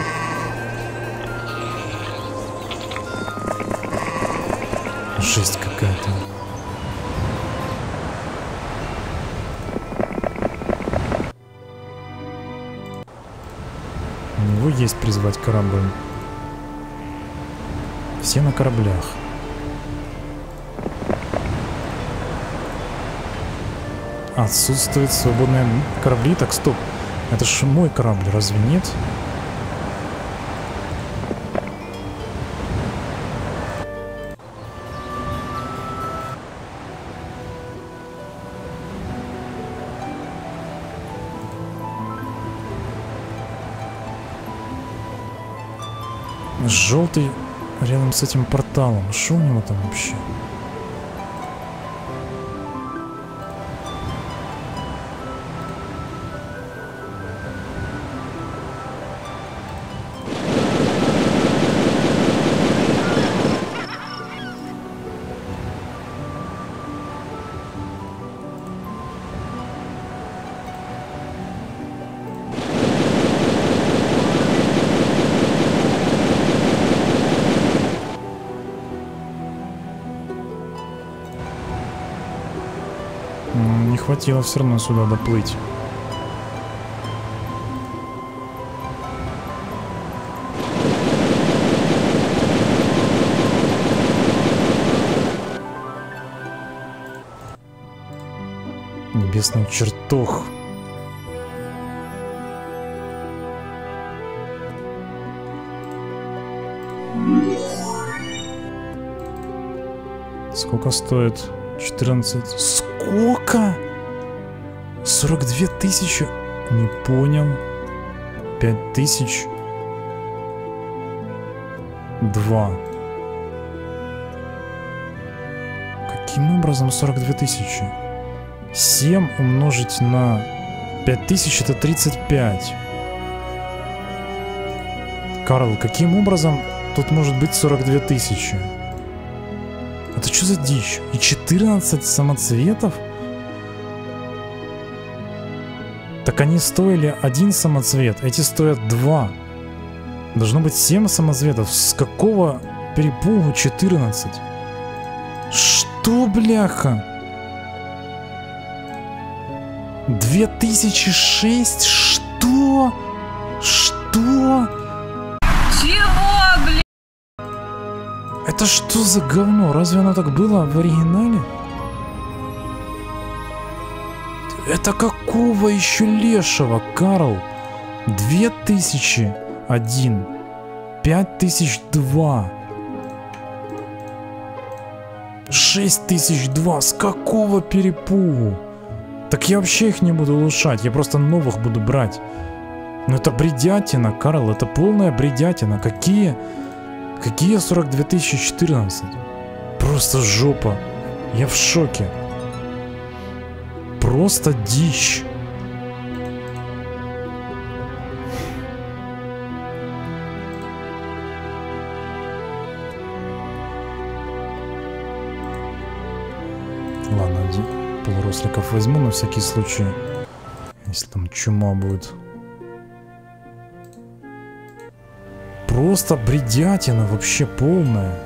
Жесть какая-то. У него есть призвать корабль. Все на кораблях. Отсутствуют свободные корабли. Так, стоп. Это ж мой корабль, разве нет? Желтый рядом с этим порталом. Что у него там вообще? Не хватило все равно сюда доплыть. Небесный чертог. Сколько стоит? четырнадцать. Сколько? сорок две тысячи? Не понял. пять тысяч два. Каким образом сорок две тысячи? семь умножить на пять тысяч это тридцать пять. Карл, каким образом тут может быть сорок две тысячи? Это что за дичь? И четырнадцать самоцветов? Так они стоили один самоцвет, эти стоят два. Должно быть семь самоцветов. С какого перепугу четырнадцать? Что, бляха? две тысячи шесть? Что? Что? Чего, блин? Это что за говно? Разве оно так было в оригинале? Это какого еще лешего, Карл? Две тысячи один. Пять тысяч два. Шесть тысяч два. С какого перепугу? Так я вообще их не буду улучшать. Я просто новых буду брать. Ну это бредятина, Карл. Это полная бредятина. Какие... Какие сорок две тысячи четырнадцать? Просто жопа. Я в шоке. Просто дичь. Ладно, полуросликов возьму на всякий случай. Если там чума будет. Просто бредятина вообще полная.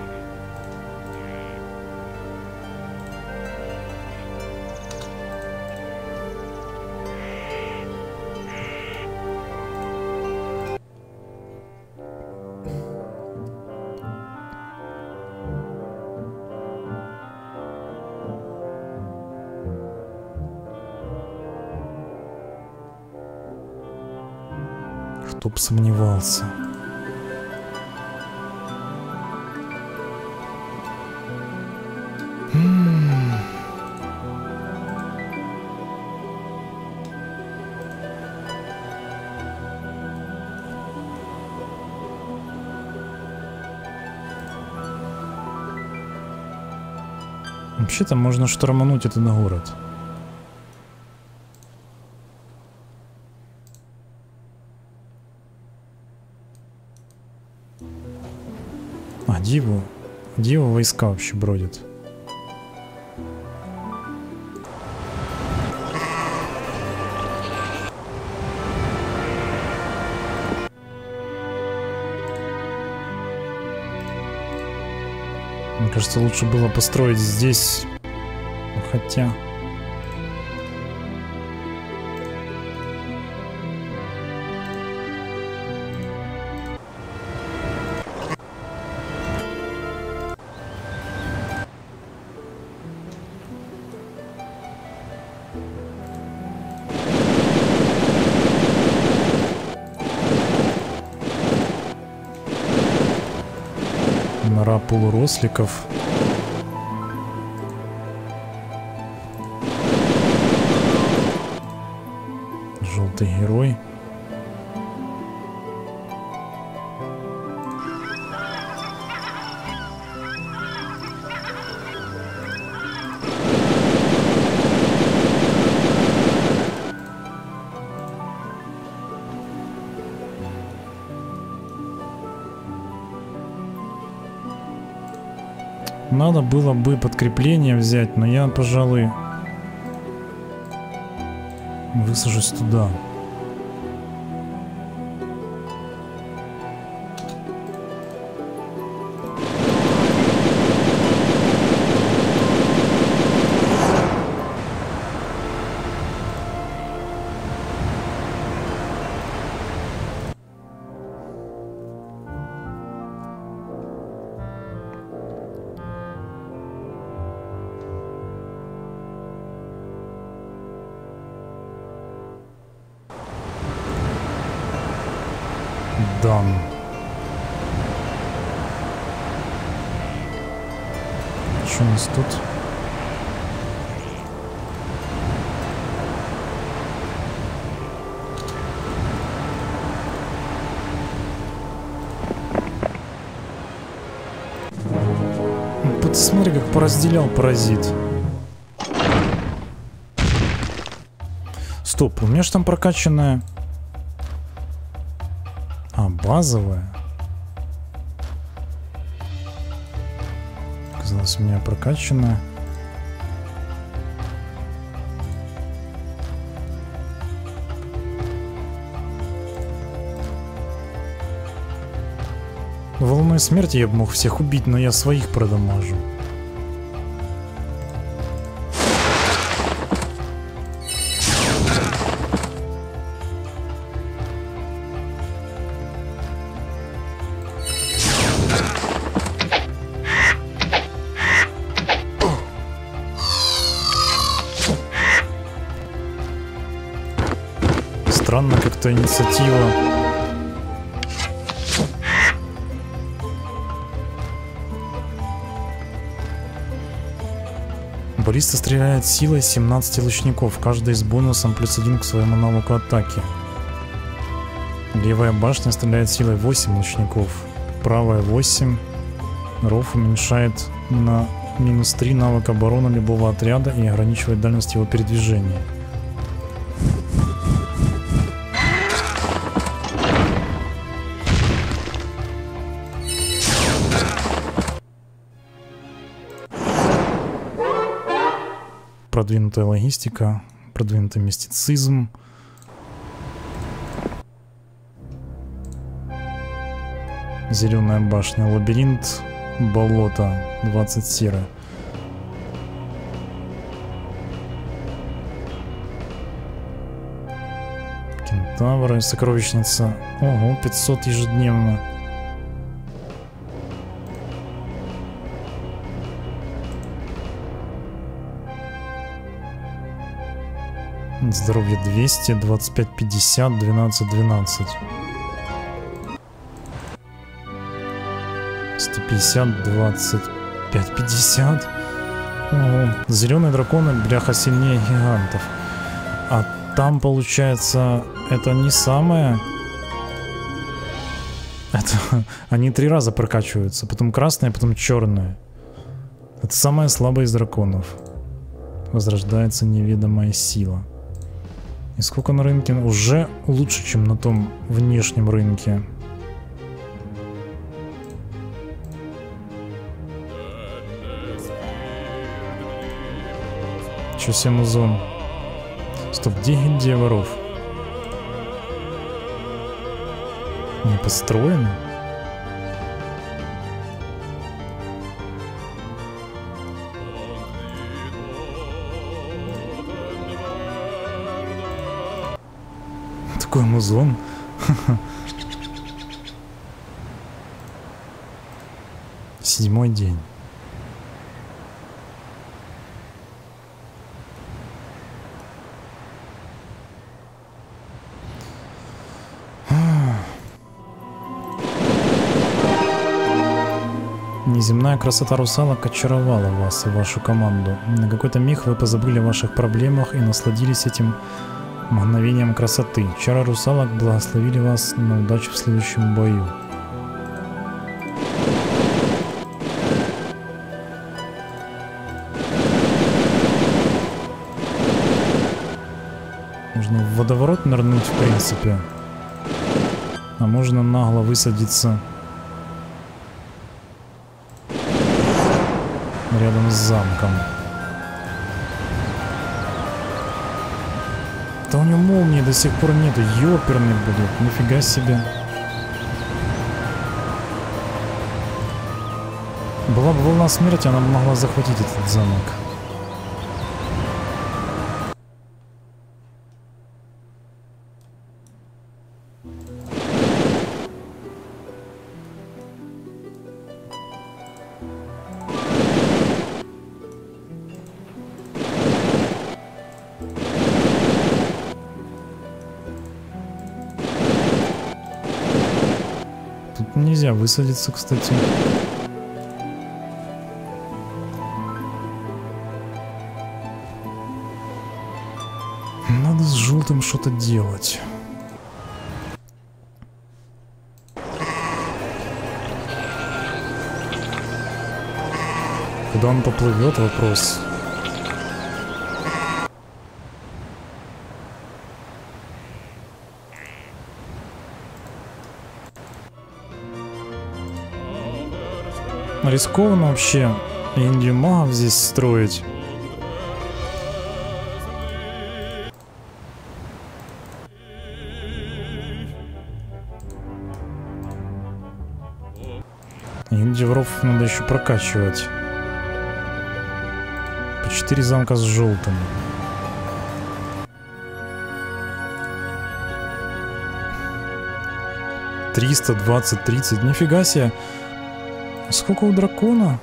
Кто б сомневался. Вообще-то можно штурмануть это на город. А, Диву. Диву войска вообще бродят. Мне кажется, лучше было построить здесь, хотя... Нора полуросликов. Желтый герой. Надо было бы подкрепление взять, но я, пожалуй, высажусь туда. Дан. Что у нас тут? Смотри, как поразделял паразит. Стоп, у меня же там прокачанная... А, базовая. Казалось, у меня прокачанная. Волной смерти я бы мог всех убить, но я своих продамажу. Странно как-то инициатива. Баллиста стреляет силой семнадцати лучников, каждый с бонусом плюс один к своему навыку атаки. Левая башня стреляет силой восемь лучников, правая восемь. Ров уменьшает на минус три навык обороны любого отряда и ограничивает дальность его передвижения. Продвинутая логистика, продвинутый мистицизм. Зеленая башня, лабиринт, болото, двадцать серы. Кентавры, сокровищница. Ого, пятьсот ежедневно. Здоровье двести, двадцать пять пятьдесят, двенадцать двенадцать. сто пятьдесят, двадцать пять пятьдесят. Ого. Зеленые драконы, бляха, сильнее гигантов. А там, получается, это не самое... Это... Они три раза прокачиваются. Потом красные, потом черные. Это самое слабое из драконов. Возрождается неведомая сила. И сколько на рынке? Уже лучше, чем на том внешнем рынке. Че себе музон? Стоп, где гильдия воров? Не построены? Такой музон. Седьмой день. Неземная красота русалок очаровала вас и вашу команду. На какой-то миг вы позабыли о ваших проблемах и насладились этим мгновением красоты. Чары русалок благословили вас на удачу в следующем бою. Можно в водоворот нырнуть, в принципе. А можно нагло высадиться рядом с замком. Да у него молнии до сих пор нету. Ёперный, блядь. Нифига себе. Была бы волна смерти, она могла захватить этот замок. Нельзя высадиться, кстати. Надо с желтым что-то делать. Куда он поплывет, вопрос. Рискованно вообще Индию магов здесь строить. Индивров надо еще прокачивать. По четыре замка с желтым. триста двадцать тридцать. Нифига себе. Сколько у дракона?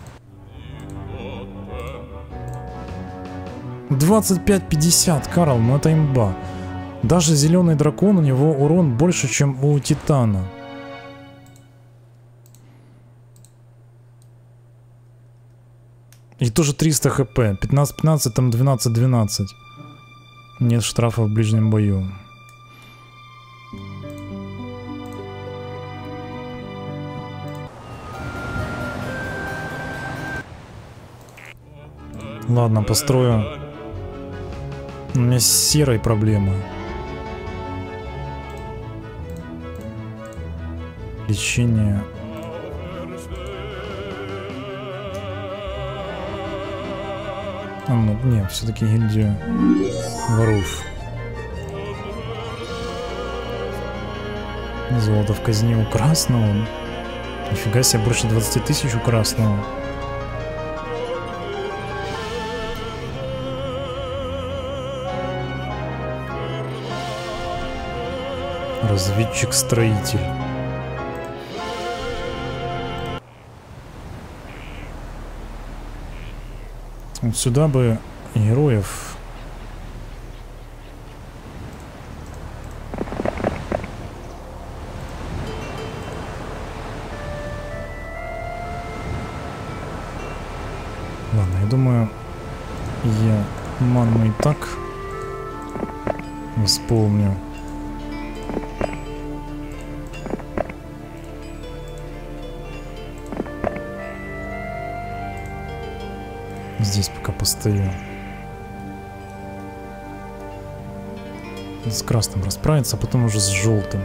двадцать пять пятьдесят, Карл, ну это имба. Даже зеленый дракон, у него урон больше, чем у Титана. И тоже триста хп. пятнадцать пятнадцать, там двенадцать двенадцать. Нет штрафа в ближнем бою. Ладно, построю. У меня с серой проблема. Лечение. А, ну, нет, все-таки гильдию воров. Золото в казне у красного. Нифига себе, больше двадцати тысяч у красного. Разведчик-строитель. Вот сюда бы героев. Ладно, я думаю, я манну и так восполню. Здесь пока постою. С красным расправиться, а потом уже с желтым.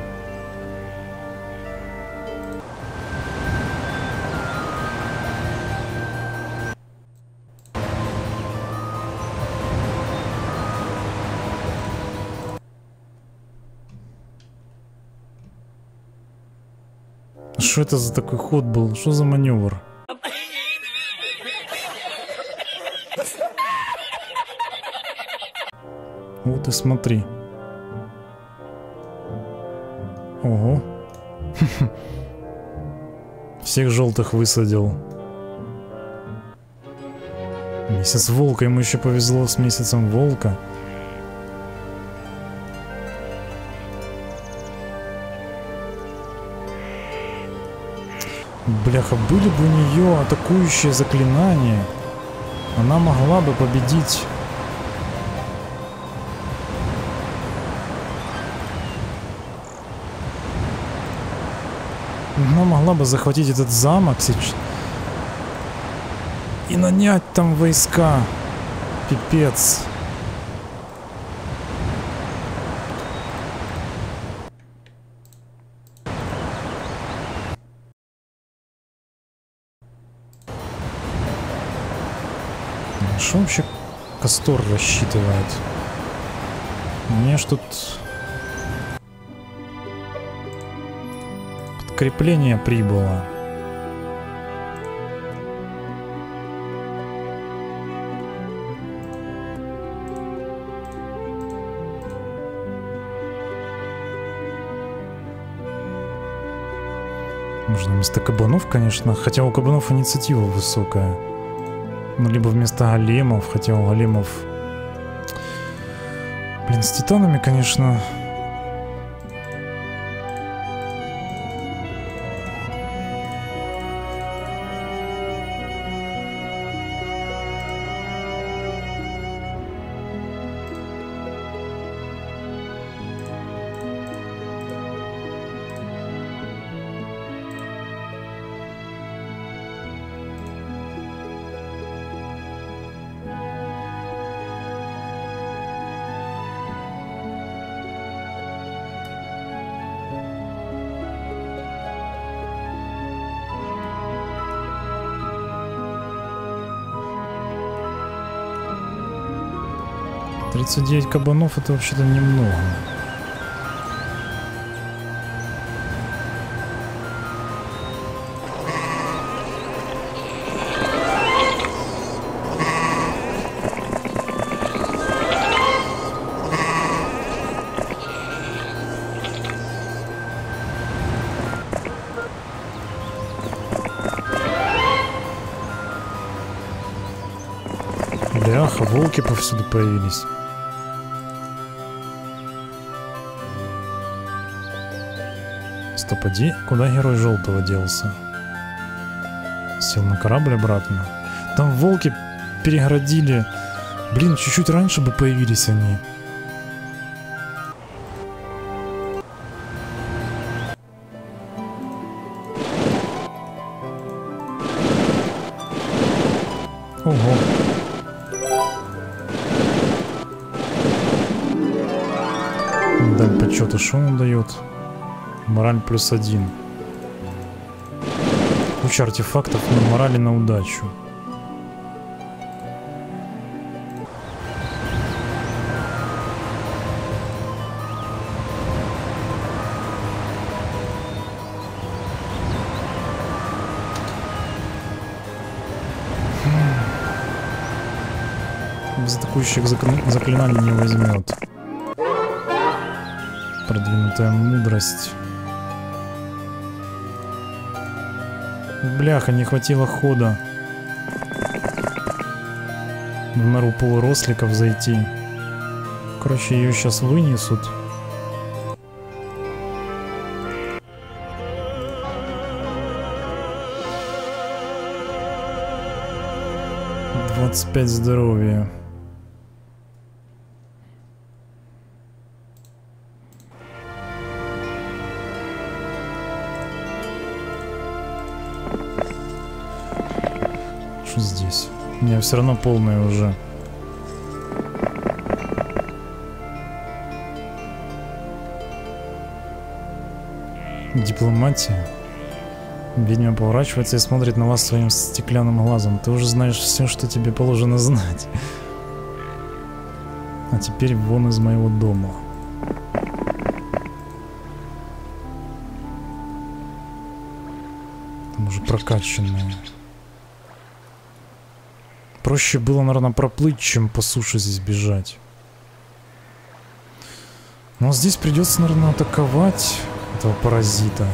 Что это за такой ход был? Что за маневр? Вот и смотри. Ого. Всех желтых высадил. Месяц волка. Ему еще повезло с месяцем волка. Бляха, были бы у нее атакующие заклинания, она могла бы победить. Она могла бы захватить этот замок сейчас и нанять там войска. Пипец. Что вообще Кастор рассчитывает? Мне ж тут подкрепление прибыло. Можно вместо кабанов, конечно, хотя у кабанов инициатива высокая. Ну, либо вместо големов, хотя у големов... Блин, с титанами, конечно... тридцать девять кабанов это вообще-то немного. Бляха, волки повсюду появились. Стопади, куда герой желтого делся? Сел на корабль обратно. Там волки перегородили. Блин, чуть-чуть раньше бы появились они. Ого. Медаль почета, что он дает? Мораль плюс один. Куча артефактов на морали на удачу. Без атакующих закли... заклинаний не возьмет. Продвинутая мудрость. Бляха, не хватило хода в нору полуросликов зайти. Короче, ее сейчас вынесут. двадцать пять здоровья. Здесь. У меня все равно полная уже. Дипломатия. Ведьма поворачивается и смотрит на вас своим стеклянным глазом. Ты уже знаешь все, что тебе положено знать. А теперь вон из моего дома. Там уже прокачанные. Проще было, наверное, проплыть, чем по суше здесь бежать. Но здесь придется, наверное, атаковать этого паразита.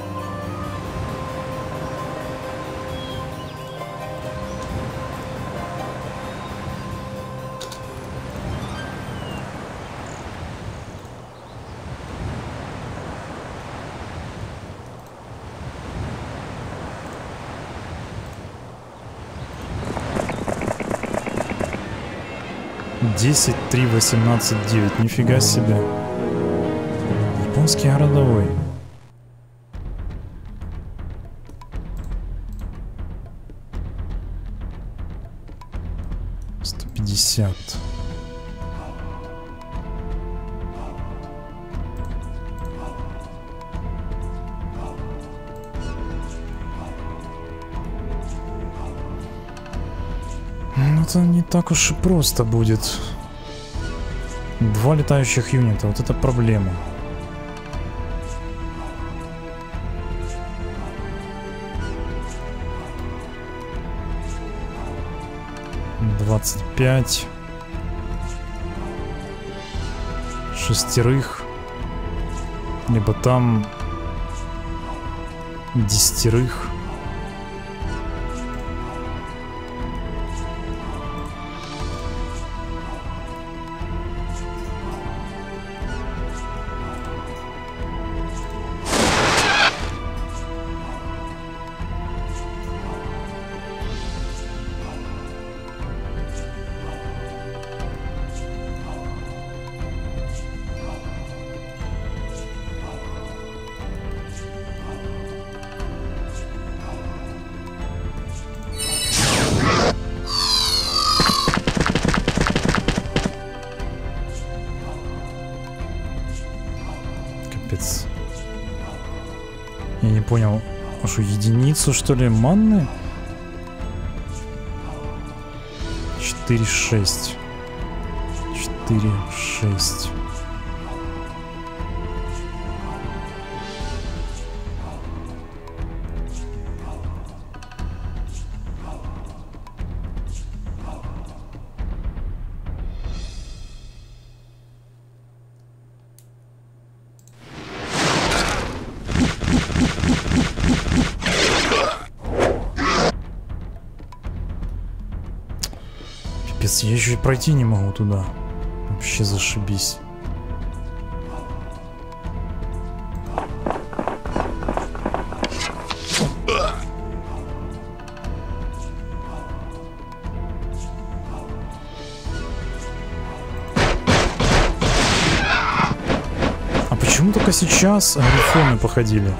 десять, три, восемнадцать, девять. Нифига себе. Японский городовой. сто пятьдесят. Это не так уж и просто будет. Два летающих юнита, вот это проблема. двадцать пять. Шестерых. Либо там десятерых. Я не понял, а что, единицу, что ли, манны? четыре шесть. четыре, шесть. Пипец, я еще и пройти не могу туда. Вообще зашибись. А почему только сейчас грифоны походили?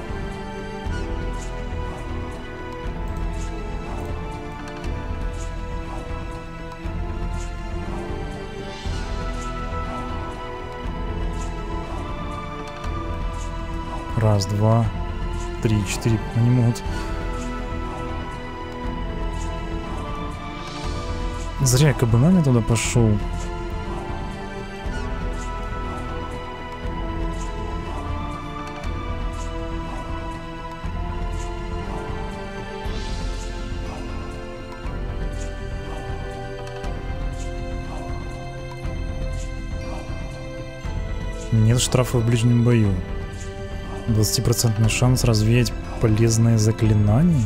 Раз, два, три, четыре. Они могут... Зря я кабанами туда пошел. Нет штрафа в ближнем бою. двадцатипроцентный шанс развеять полезное заклинание.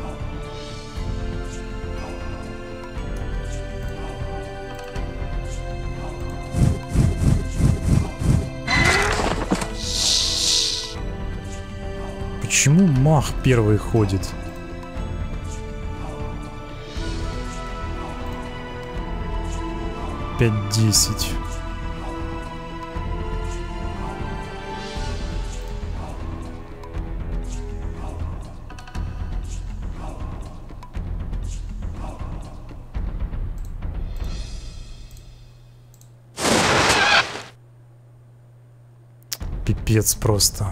Почему маг первый ходит? пять-десять. Пипец просто.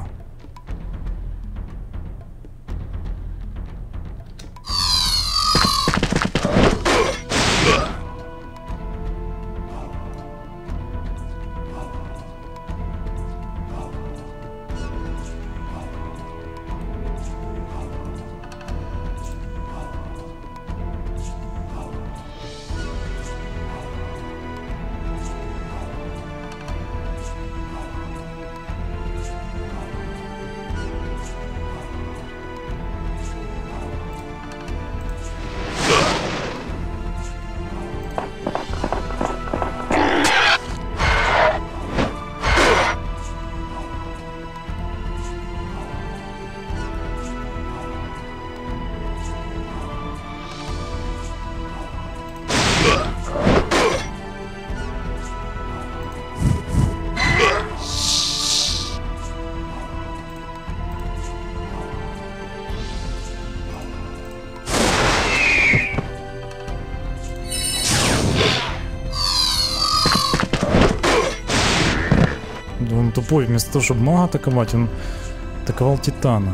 Он тупой, вместо того, чтобы мага атаковать, он атаковал Титана.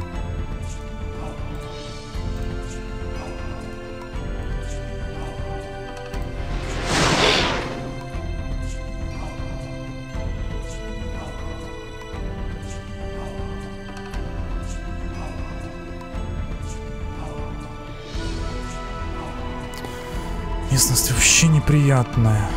Местность вообще неприятная.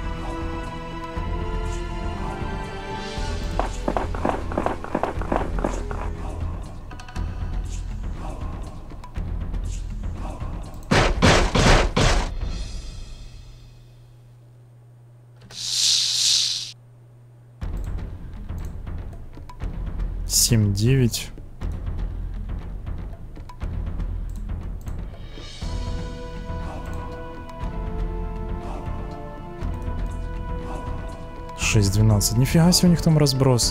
семь девять. шесть двенадцать. Нифига себе у них там разброс.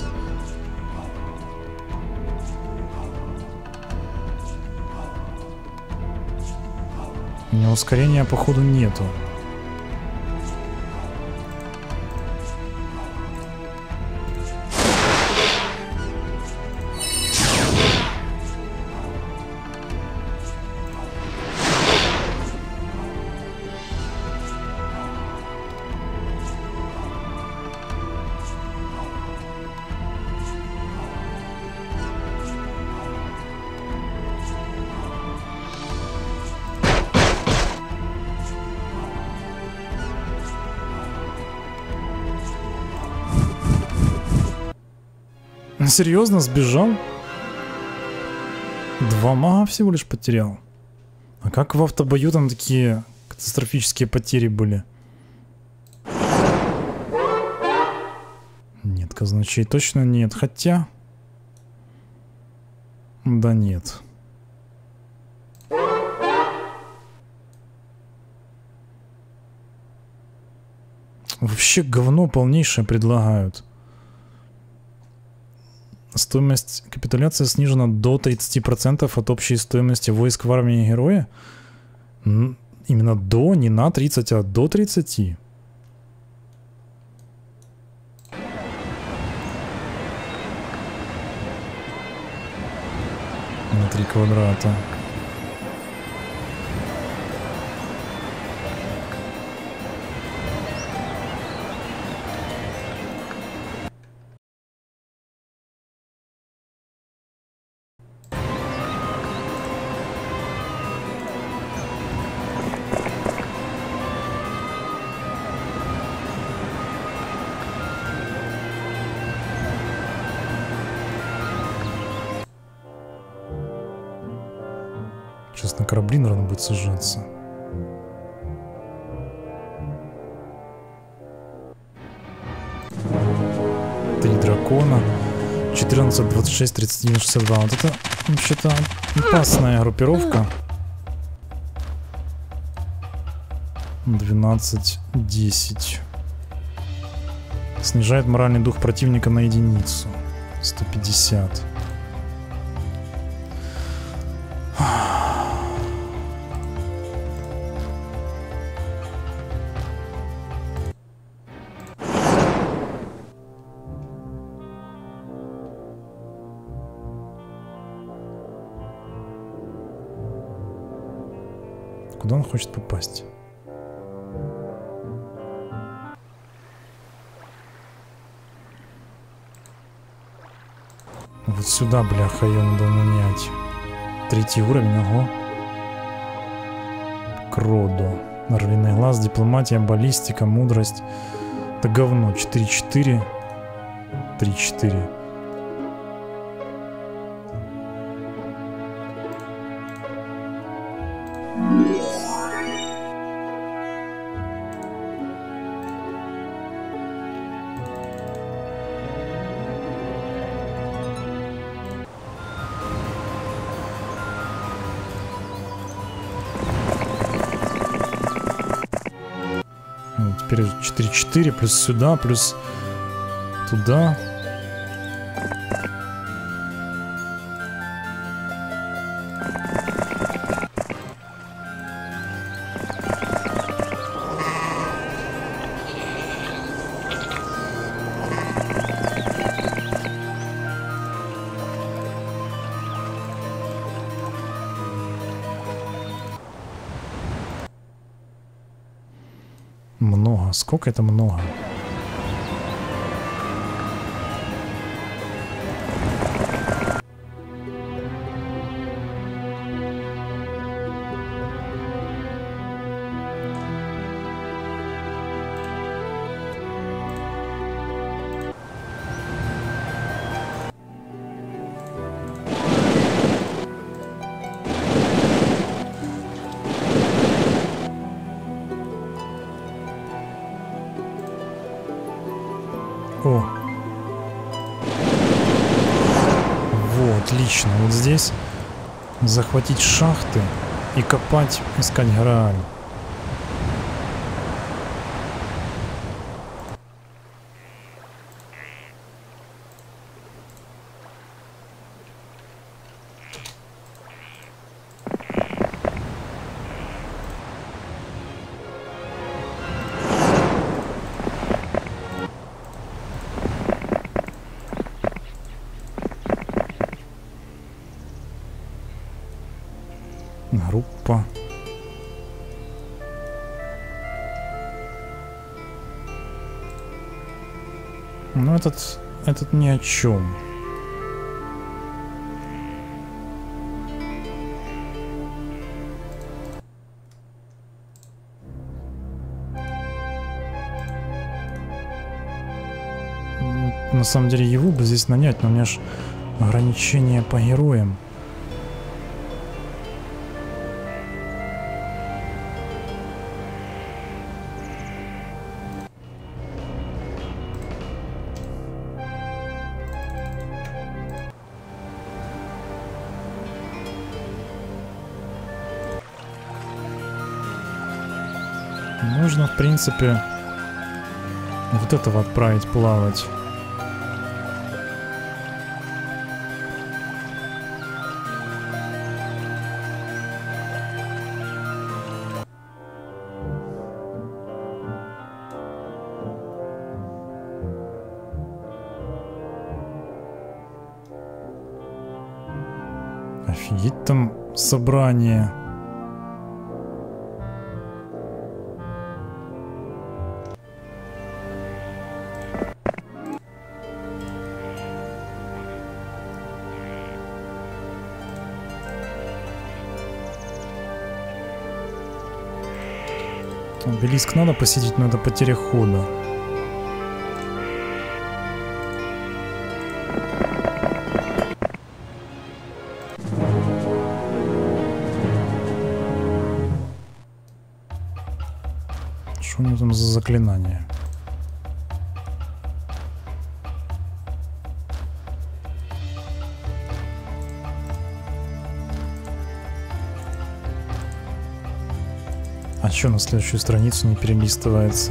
У него ускорения походу нету. Серьезно, сбежал? Два мага всего лишь потерял. А как в автобою там такие катастрофические потери были? Нет, казначей точно нет. Хотя... Да нет. Вообще говно полнейшее предлагают. Стоимость капитуляции снижена до тридцати процентов от общей стоимости войск в армии героя. Именно до, не на тридцать, а до тридцати. На три квадрата. Сейчас на корабли, наверное, будет сажаться. Три дракона. четырнадцать, двадцать шесть, тридцать один, шестьдесят два. Вот это вообще-то опасная группировка. двенадцать, десять. Снижает моральный дух противника на единицу. сто пятьдесят. Куда он хочет попасть? Вот сюда, бляха, ее надо нанять. Третий уровень, ого. Кроду. Орлиный глаз, дипломатия, баллистика, мудрость. Это говно. четыре четыре. три четыре. Теперь четыре четыре плюс сюда, плюс туда. Много. Сколько это много? О. Вот, отлично. Вот здесь захватить шахты и копать, искать Грааль. Группа. Ну, этот, этот ни о чем. На самом деле его бы здесь нанять, но у меня ж ограничения по героям. Можно, в принципе, вот этого отправить плавать. Офигеть, там собрание. Обелиск надо посетить, но это потеря хода. Что у него там за заклинание? А чё на следующую страницу не перелистывается?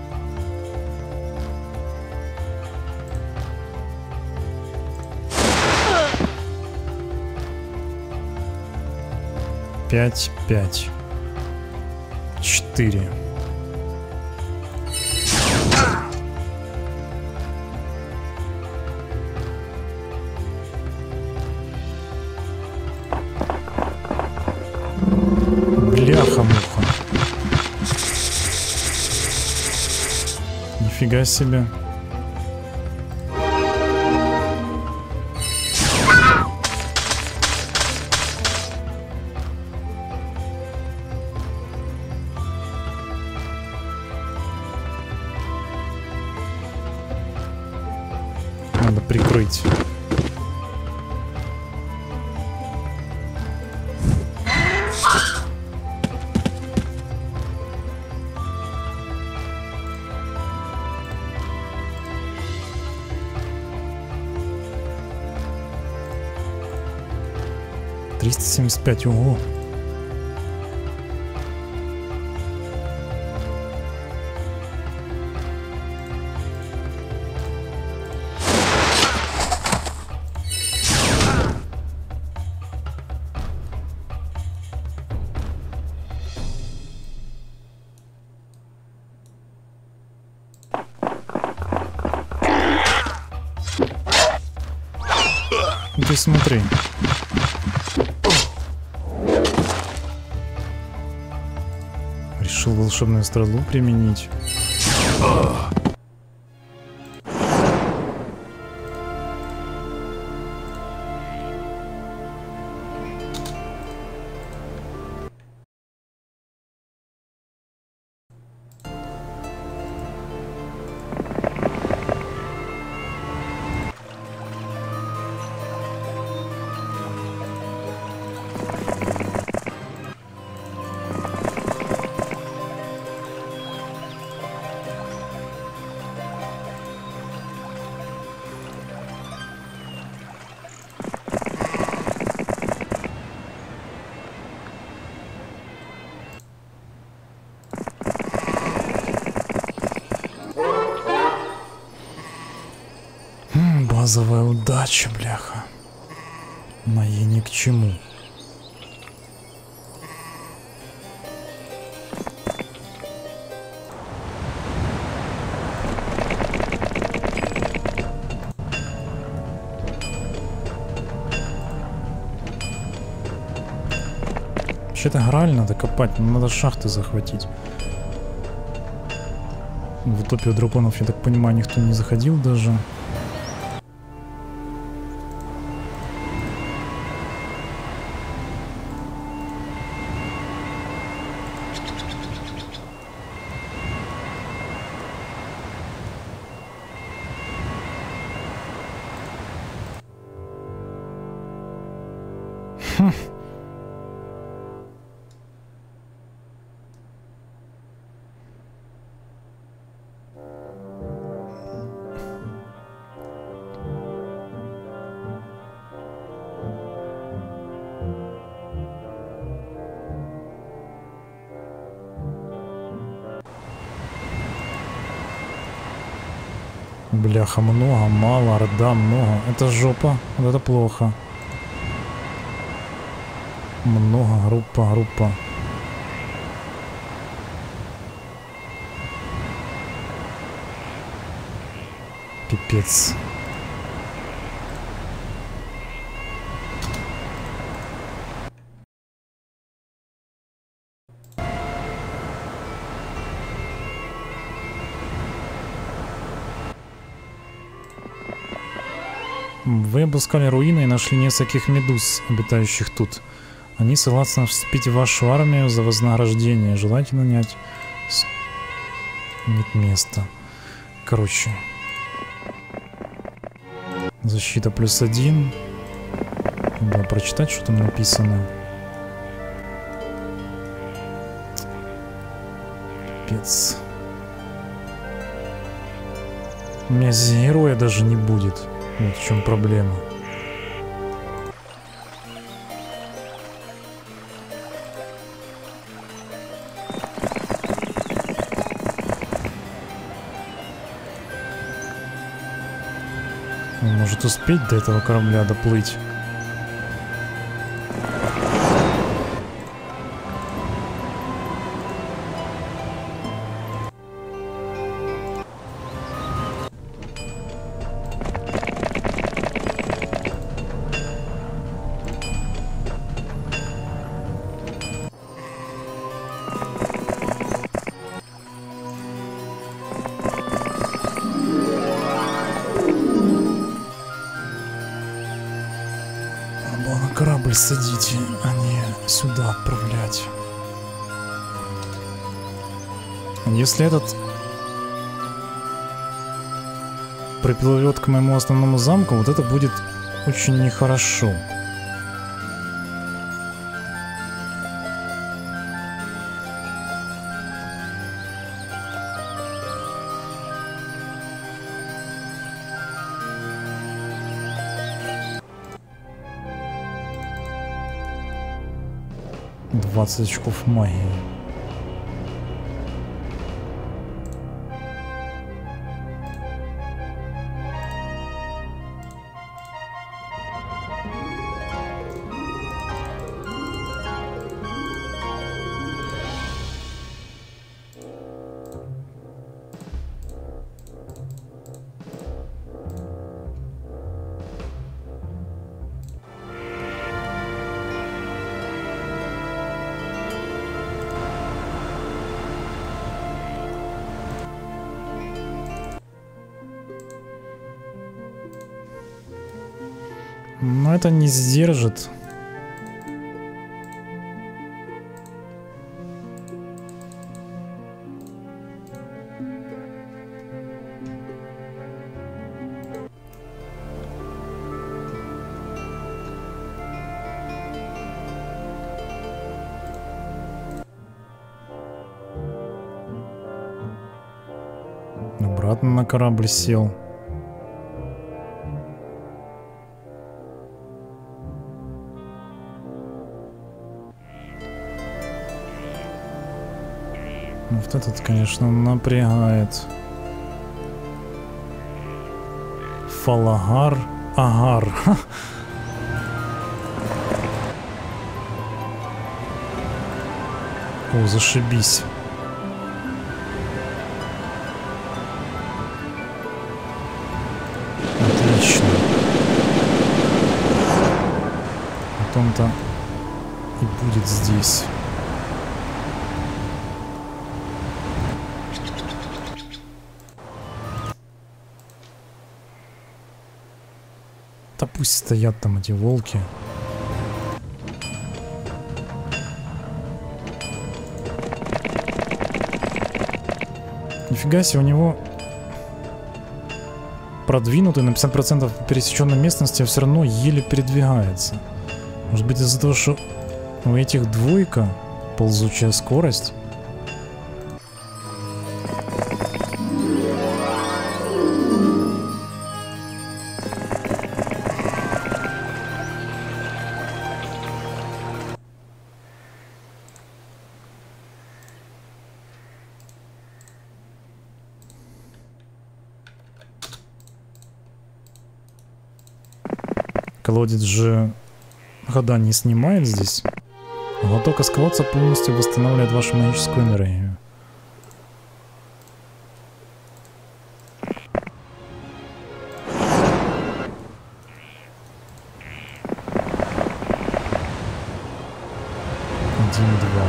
Пять, пять, четыре. Бляха-муха. Нифига себе. Надо прикрыть. триста семьдесят пять, ого. Ты смотри. Решил волшебную стрелу применить. Базовая удача, бляха. Моей ни к чему. Вообще-то грааль надо копать, но надо шахты захватить. В утопию драконов, я так понимаю, никто не заходил даже. Хм. Бляха, много, мало, орда, много. Это жопа, вот это плохо. Много, группа, группа. Пипец. Вы обыскали руины и нашли нескольких медуз, обитающих тут. Они согласны вступить в вашу армию за вознаграждение. Желаете нанять? С... Нет места. Короче. Защита плюс один. Да, прочитать, что там написано. Пипец. У меня здесь героя даже не будет. Вот в чем проблема. Он может успеть до этого корабля доплыть. Корабль садите, а не сюда отправлять. Если этот приплывет к моему основному замку, вот это будет очень нехорошо. двадцать очков магии. Но это не сдержит. Обратно на корабль сел. Вот этот, конечно, напрягает. Фалагар Агар. О, зашибись. Отлично. Вот он-то и будет здесь. Да пусть стоят там эти волки. Нифига себе, у него продвинутый на пятьдесят процентов по пересеченной местности, а все равно еле передвигается. Может быть, из-за того, что у этих двойка, ползучая скорость. Колодец же хода не снимает здесь. Глоток из колодца полностью восстанавливает вашу магическую энергию. Один-два.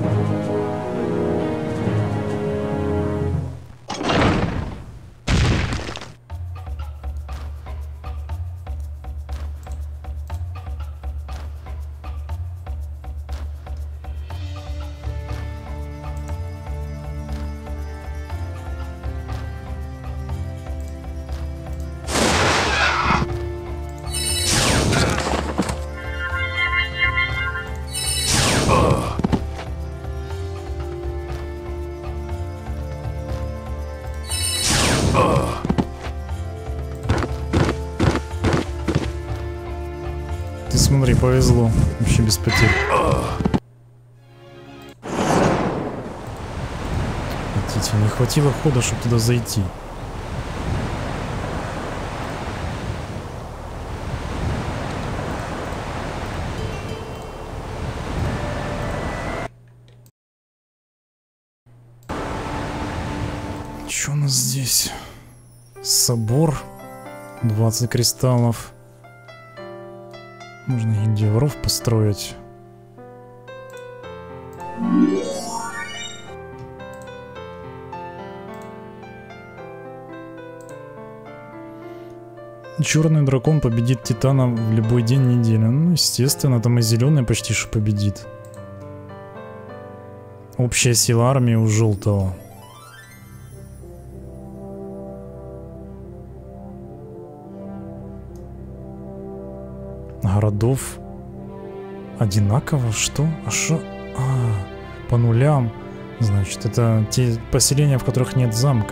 Ты смотри, повезло. Вообще без потерь. Хотите, не хватило хода, чтобы туда зайти. Что у нас здесь? Собор. двадцать кристаллов. Можно гильдию воров построить. Черный дракон победит Титана в любой день недели. Ну, естественно, там и зеленый почти что победит. Общая сила армии у желтого. Городов одинаково? Что? А что? А, по нулям. Значит, это те поселения, в которых нет замка.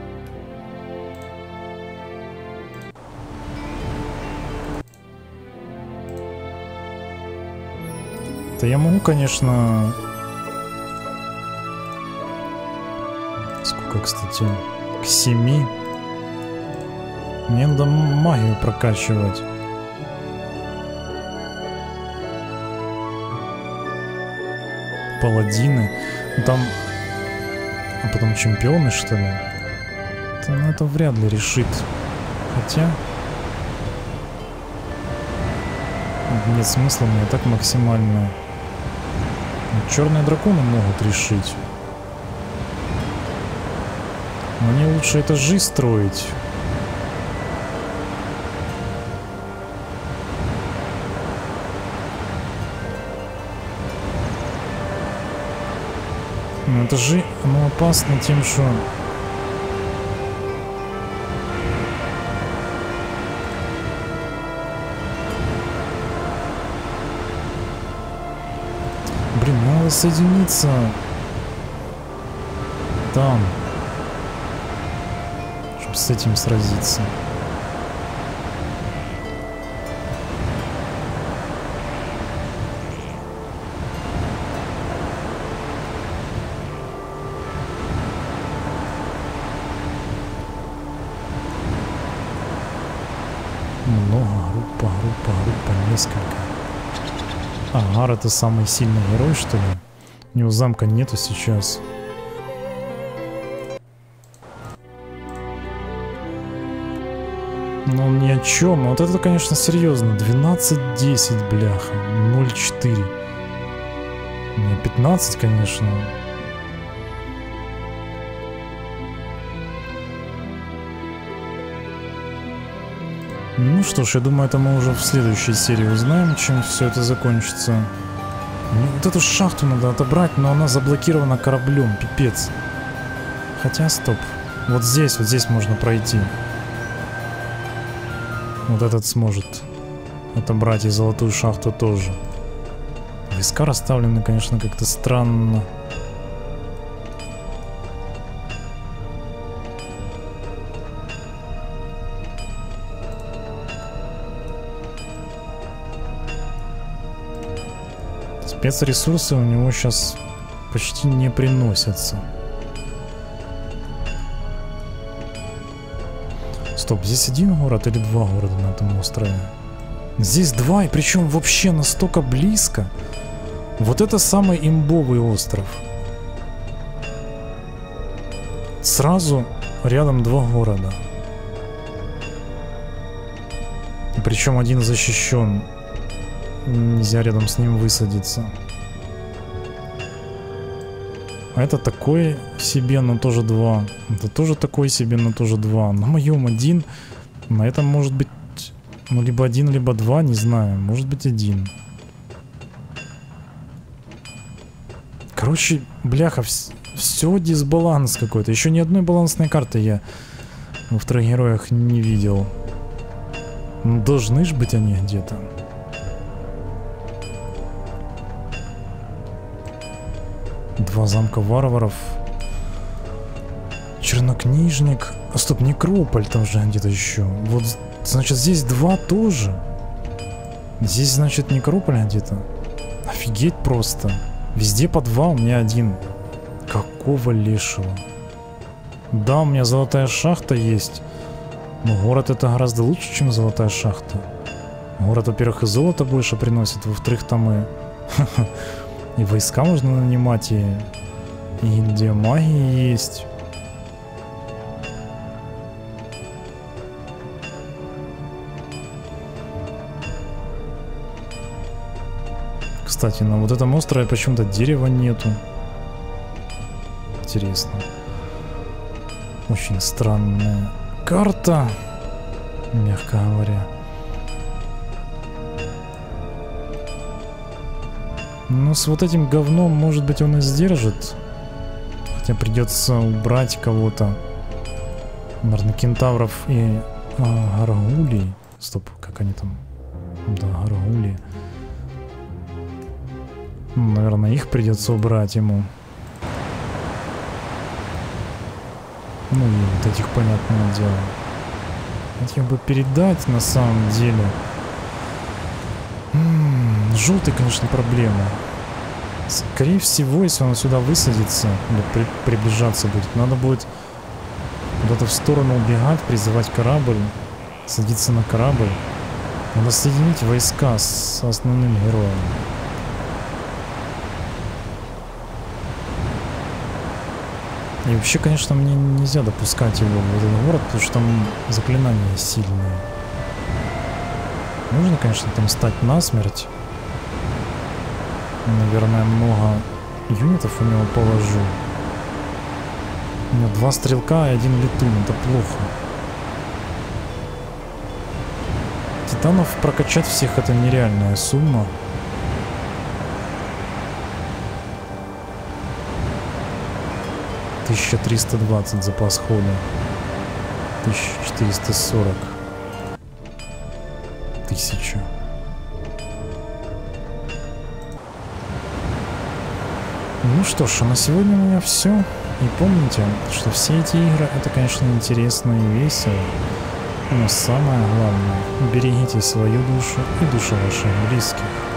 Да я могу, конечно... Сколько, кстати? К семи. Мне надо магию прокачивать. Паладины. Там... А потом чемпионы, что ли? Это, ну, это вряд ли решит. Хотя... Нет смысла, мне так максимально... Черные драконы могут решить. Мне лучше этажи строить. Но этажи, оно опасно тем, что... Блин, надо соединиться там, чтобы с этим сразиться. Много, группа, группа, группа, несколько. Агар — это самый сильный герой, что ли? У него замка нету сейчас. Но он ни о чем. Вот это, конечно, серьезно. двенадцать десять, бляха. ноль четыре. У меня пятнадцать, конечно. Ну что ж, я думаю, это мы уже в следующей серии узнаем, чем все это закончится. Мне вот эту шахту надо отобрать, но она заблокирована кораблем, пипец. Хотя, стоп. Вот здесь, вот здесь можно пройти. Вот этот сможет отобрать и золотую шахту тоже. Войска расставлены, конечно, как-то странно. Спецресурсы у него сейчас почти не приносятся. Стоп, здесь один город или два города на этом острове? Здесь два, и причем вообще настолько близко. Вот это самый имбовый остров. Сразу рядом два города. И причем один защищен. Нельзя рядом с ним высадиться. А это такое себе, но тоже два. Это тоже такое себе, но тоже два. На моем один. На этом может быть, ну, либо один, либо два, не знаю. Может быть один. Короче, бляха, вс все дисбаланс какой-то. Еще ни одной балансной карты я во вторых героях не видел. Ну, должны ж быть они где-то. Два замка варваров. Чернокнижник. А стоп, Некрополь там же где-то еще. Вот, значит, здесь два тоже. Здесь, значит, Некрополь где-то. Офигеть просто. Везде по два, у меня один. Какого лешего? Да, у меня золотая шахта есть. Но город это гораздо лучше, чем золотая шахта. Город, во-первых, и золото больше приносит. Во-вторых, там и... И войска можно нанимать, и, и гильдия магии есть. Кстати, на вот этом острове почему-то дерева нету. Интересно. Очень странная карта, мягко говоря. Ну, с вот этим говном, может быть, он и сдержит. Хотя придется убрать кого-то. Наверное, кентавров и а, гаргулей. Стоп, как они там? Да, гаргулии. Наверное, их придется убрать ему. Ну и вот этих, понятное дело. Этих бы передать на самом деле. Желтый, конечно, проблема. Скорее всего, если он сюда высадится, или при приближаться будет, надо будет куда-то в сторону убегать, призывать корабль, садиться на корабль. Надо соединить войска с основным героем. И вообще, конечно, мне нельзя допускать его в этот город, потому что там заклинания сильные. Можно, конечно, там стать насмерть. Наверное, много юнитов у него положу. У него два стрелка и один летун. Это плохо. Титанов прокачать всех — это нереальная сумма. тысяча триста двадцать запас хода. тысяча четыреста сорок. Тысяча. Ну что ж, а на сегодня у меня все. И помните, что все эти игры — это, конечно, интересно и весело. Но самое главное — берегите свою душу и душу ваших близких.